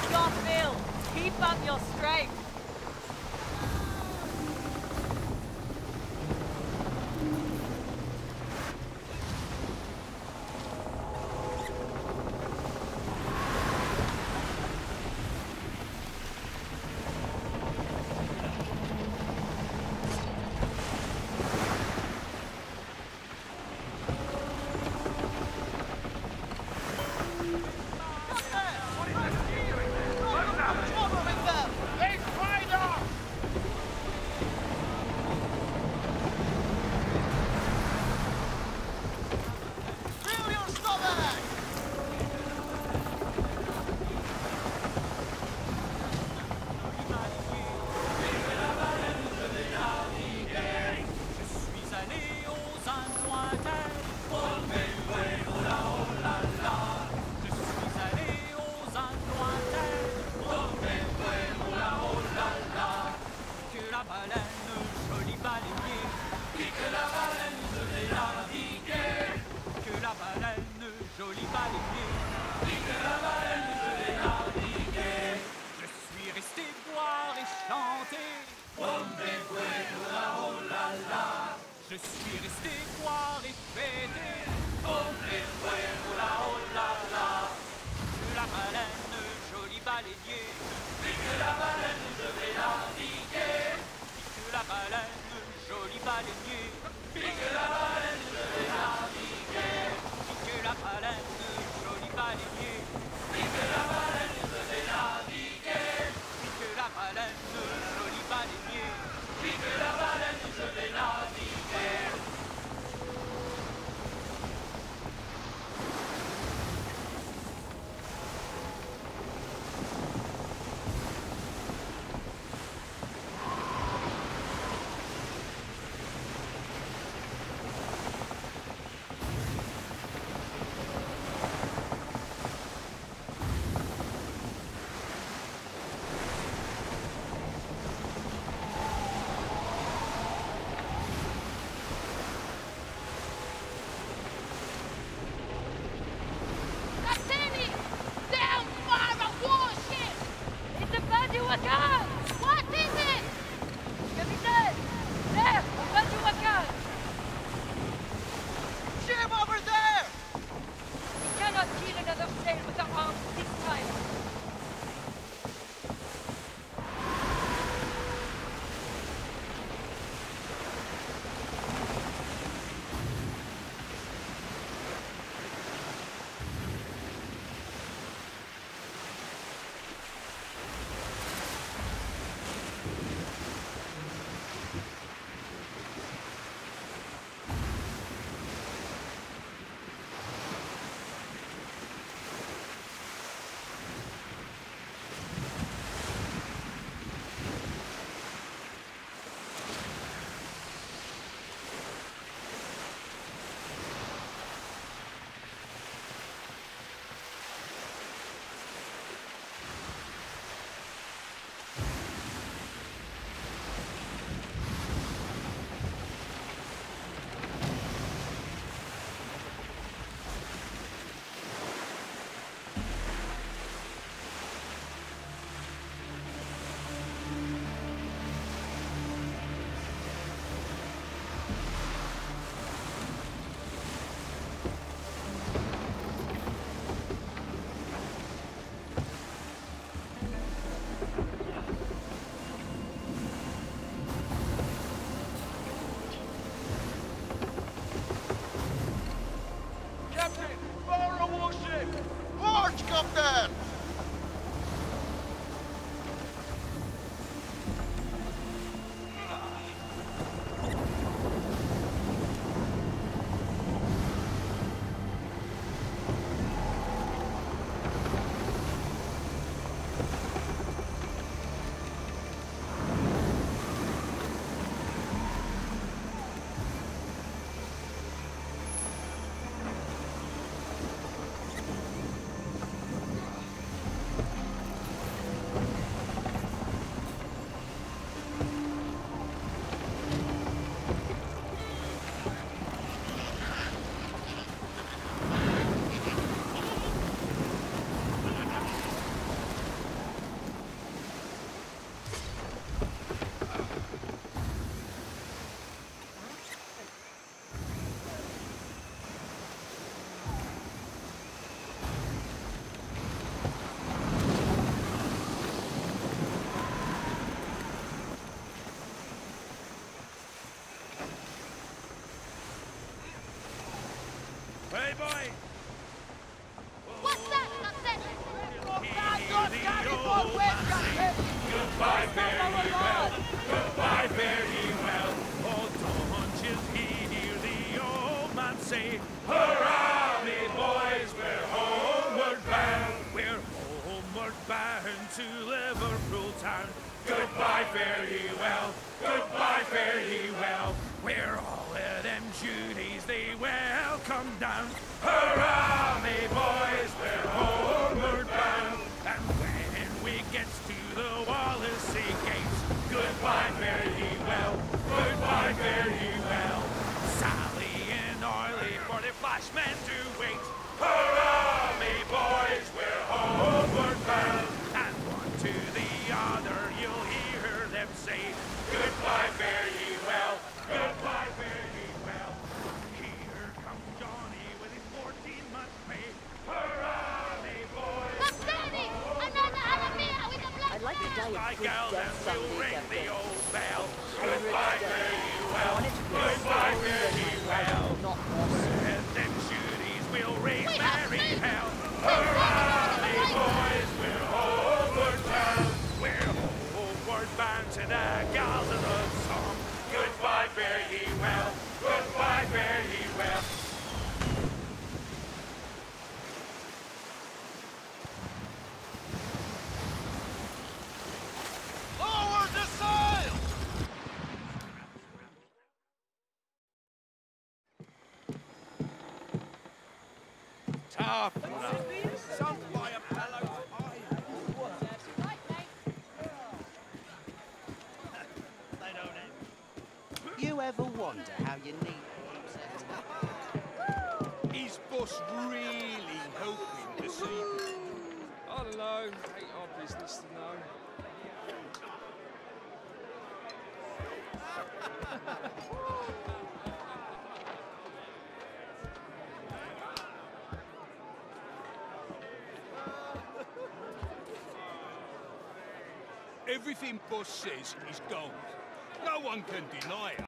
your fill. Keep up your strength. Je suis resté boire et fêter. Oh, les ouais, oh là, oh là là. Que la baleine, joli baleinier. Puis que la baleine, je vais naviguer. Puis que la baleine, joli baleinier. Puis que la baleine, je vais naviguer. Puis que la baleine, joli baleinier. Puis que la baleine, je vais naviguer. Puis que la baleine, joli baleinier. Puis que la baleine, je vais naviguer. boy! What's that, Captain? Goodbye, fare ye well. Goodbye, fare ye well. Oh, don't you hear the old man say, hurrah, me boys, we're homeward bound. We're homeward bound to Liverpool town. Goodbye, fare ye well. Goodbye, fare ye well. Where all of them duties they welcome down. Hurrah, me boys, we're homeward bound. And when we get to the Wallasey gates, goodbye, fare ye well. Goodbye, fare ye well. Sally and Orly for the flashmen to wait. Hurrah, me boys, we're homeward bound. And one to the other you'll hear them say, goodbye, fare ye well. Goodbye, fare ye well. Here comes Johnny with his fourteen months pay. Hurrah, me boys. Captain! Another Alameda with a black I'd like to die My a good gal, then death we'll someday, ring the Captain. old bell. I would Goodbye, rather fare die. ye I well. want it to be a Goodbye, story fare than ye my well. life, not awesome. And them shooties will raise Wait, merry Hudson! hell. Wait, Hurrah, me wait, wait. boys, we're homeward bound. We're homeward bound to the gals of the song. Goodbye, fare ye well. Goodbye, fare ye well. Lower the sail! Tough enough. Sunk by a bellows eye. They don't end. You ever wonder how your knee keeps her? Is boss really helping the sea? I don't know. Ain't our business to know. Everything boss says is gold. No one can deny it.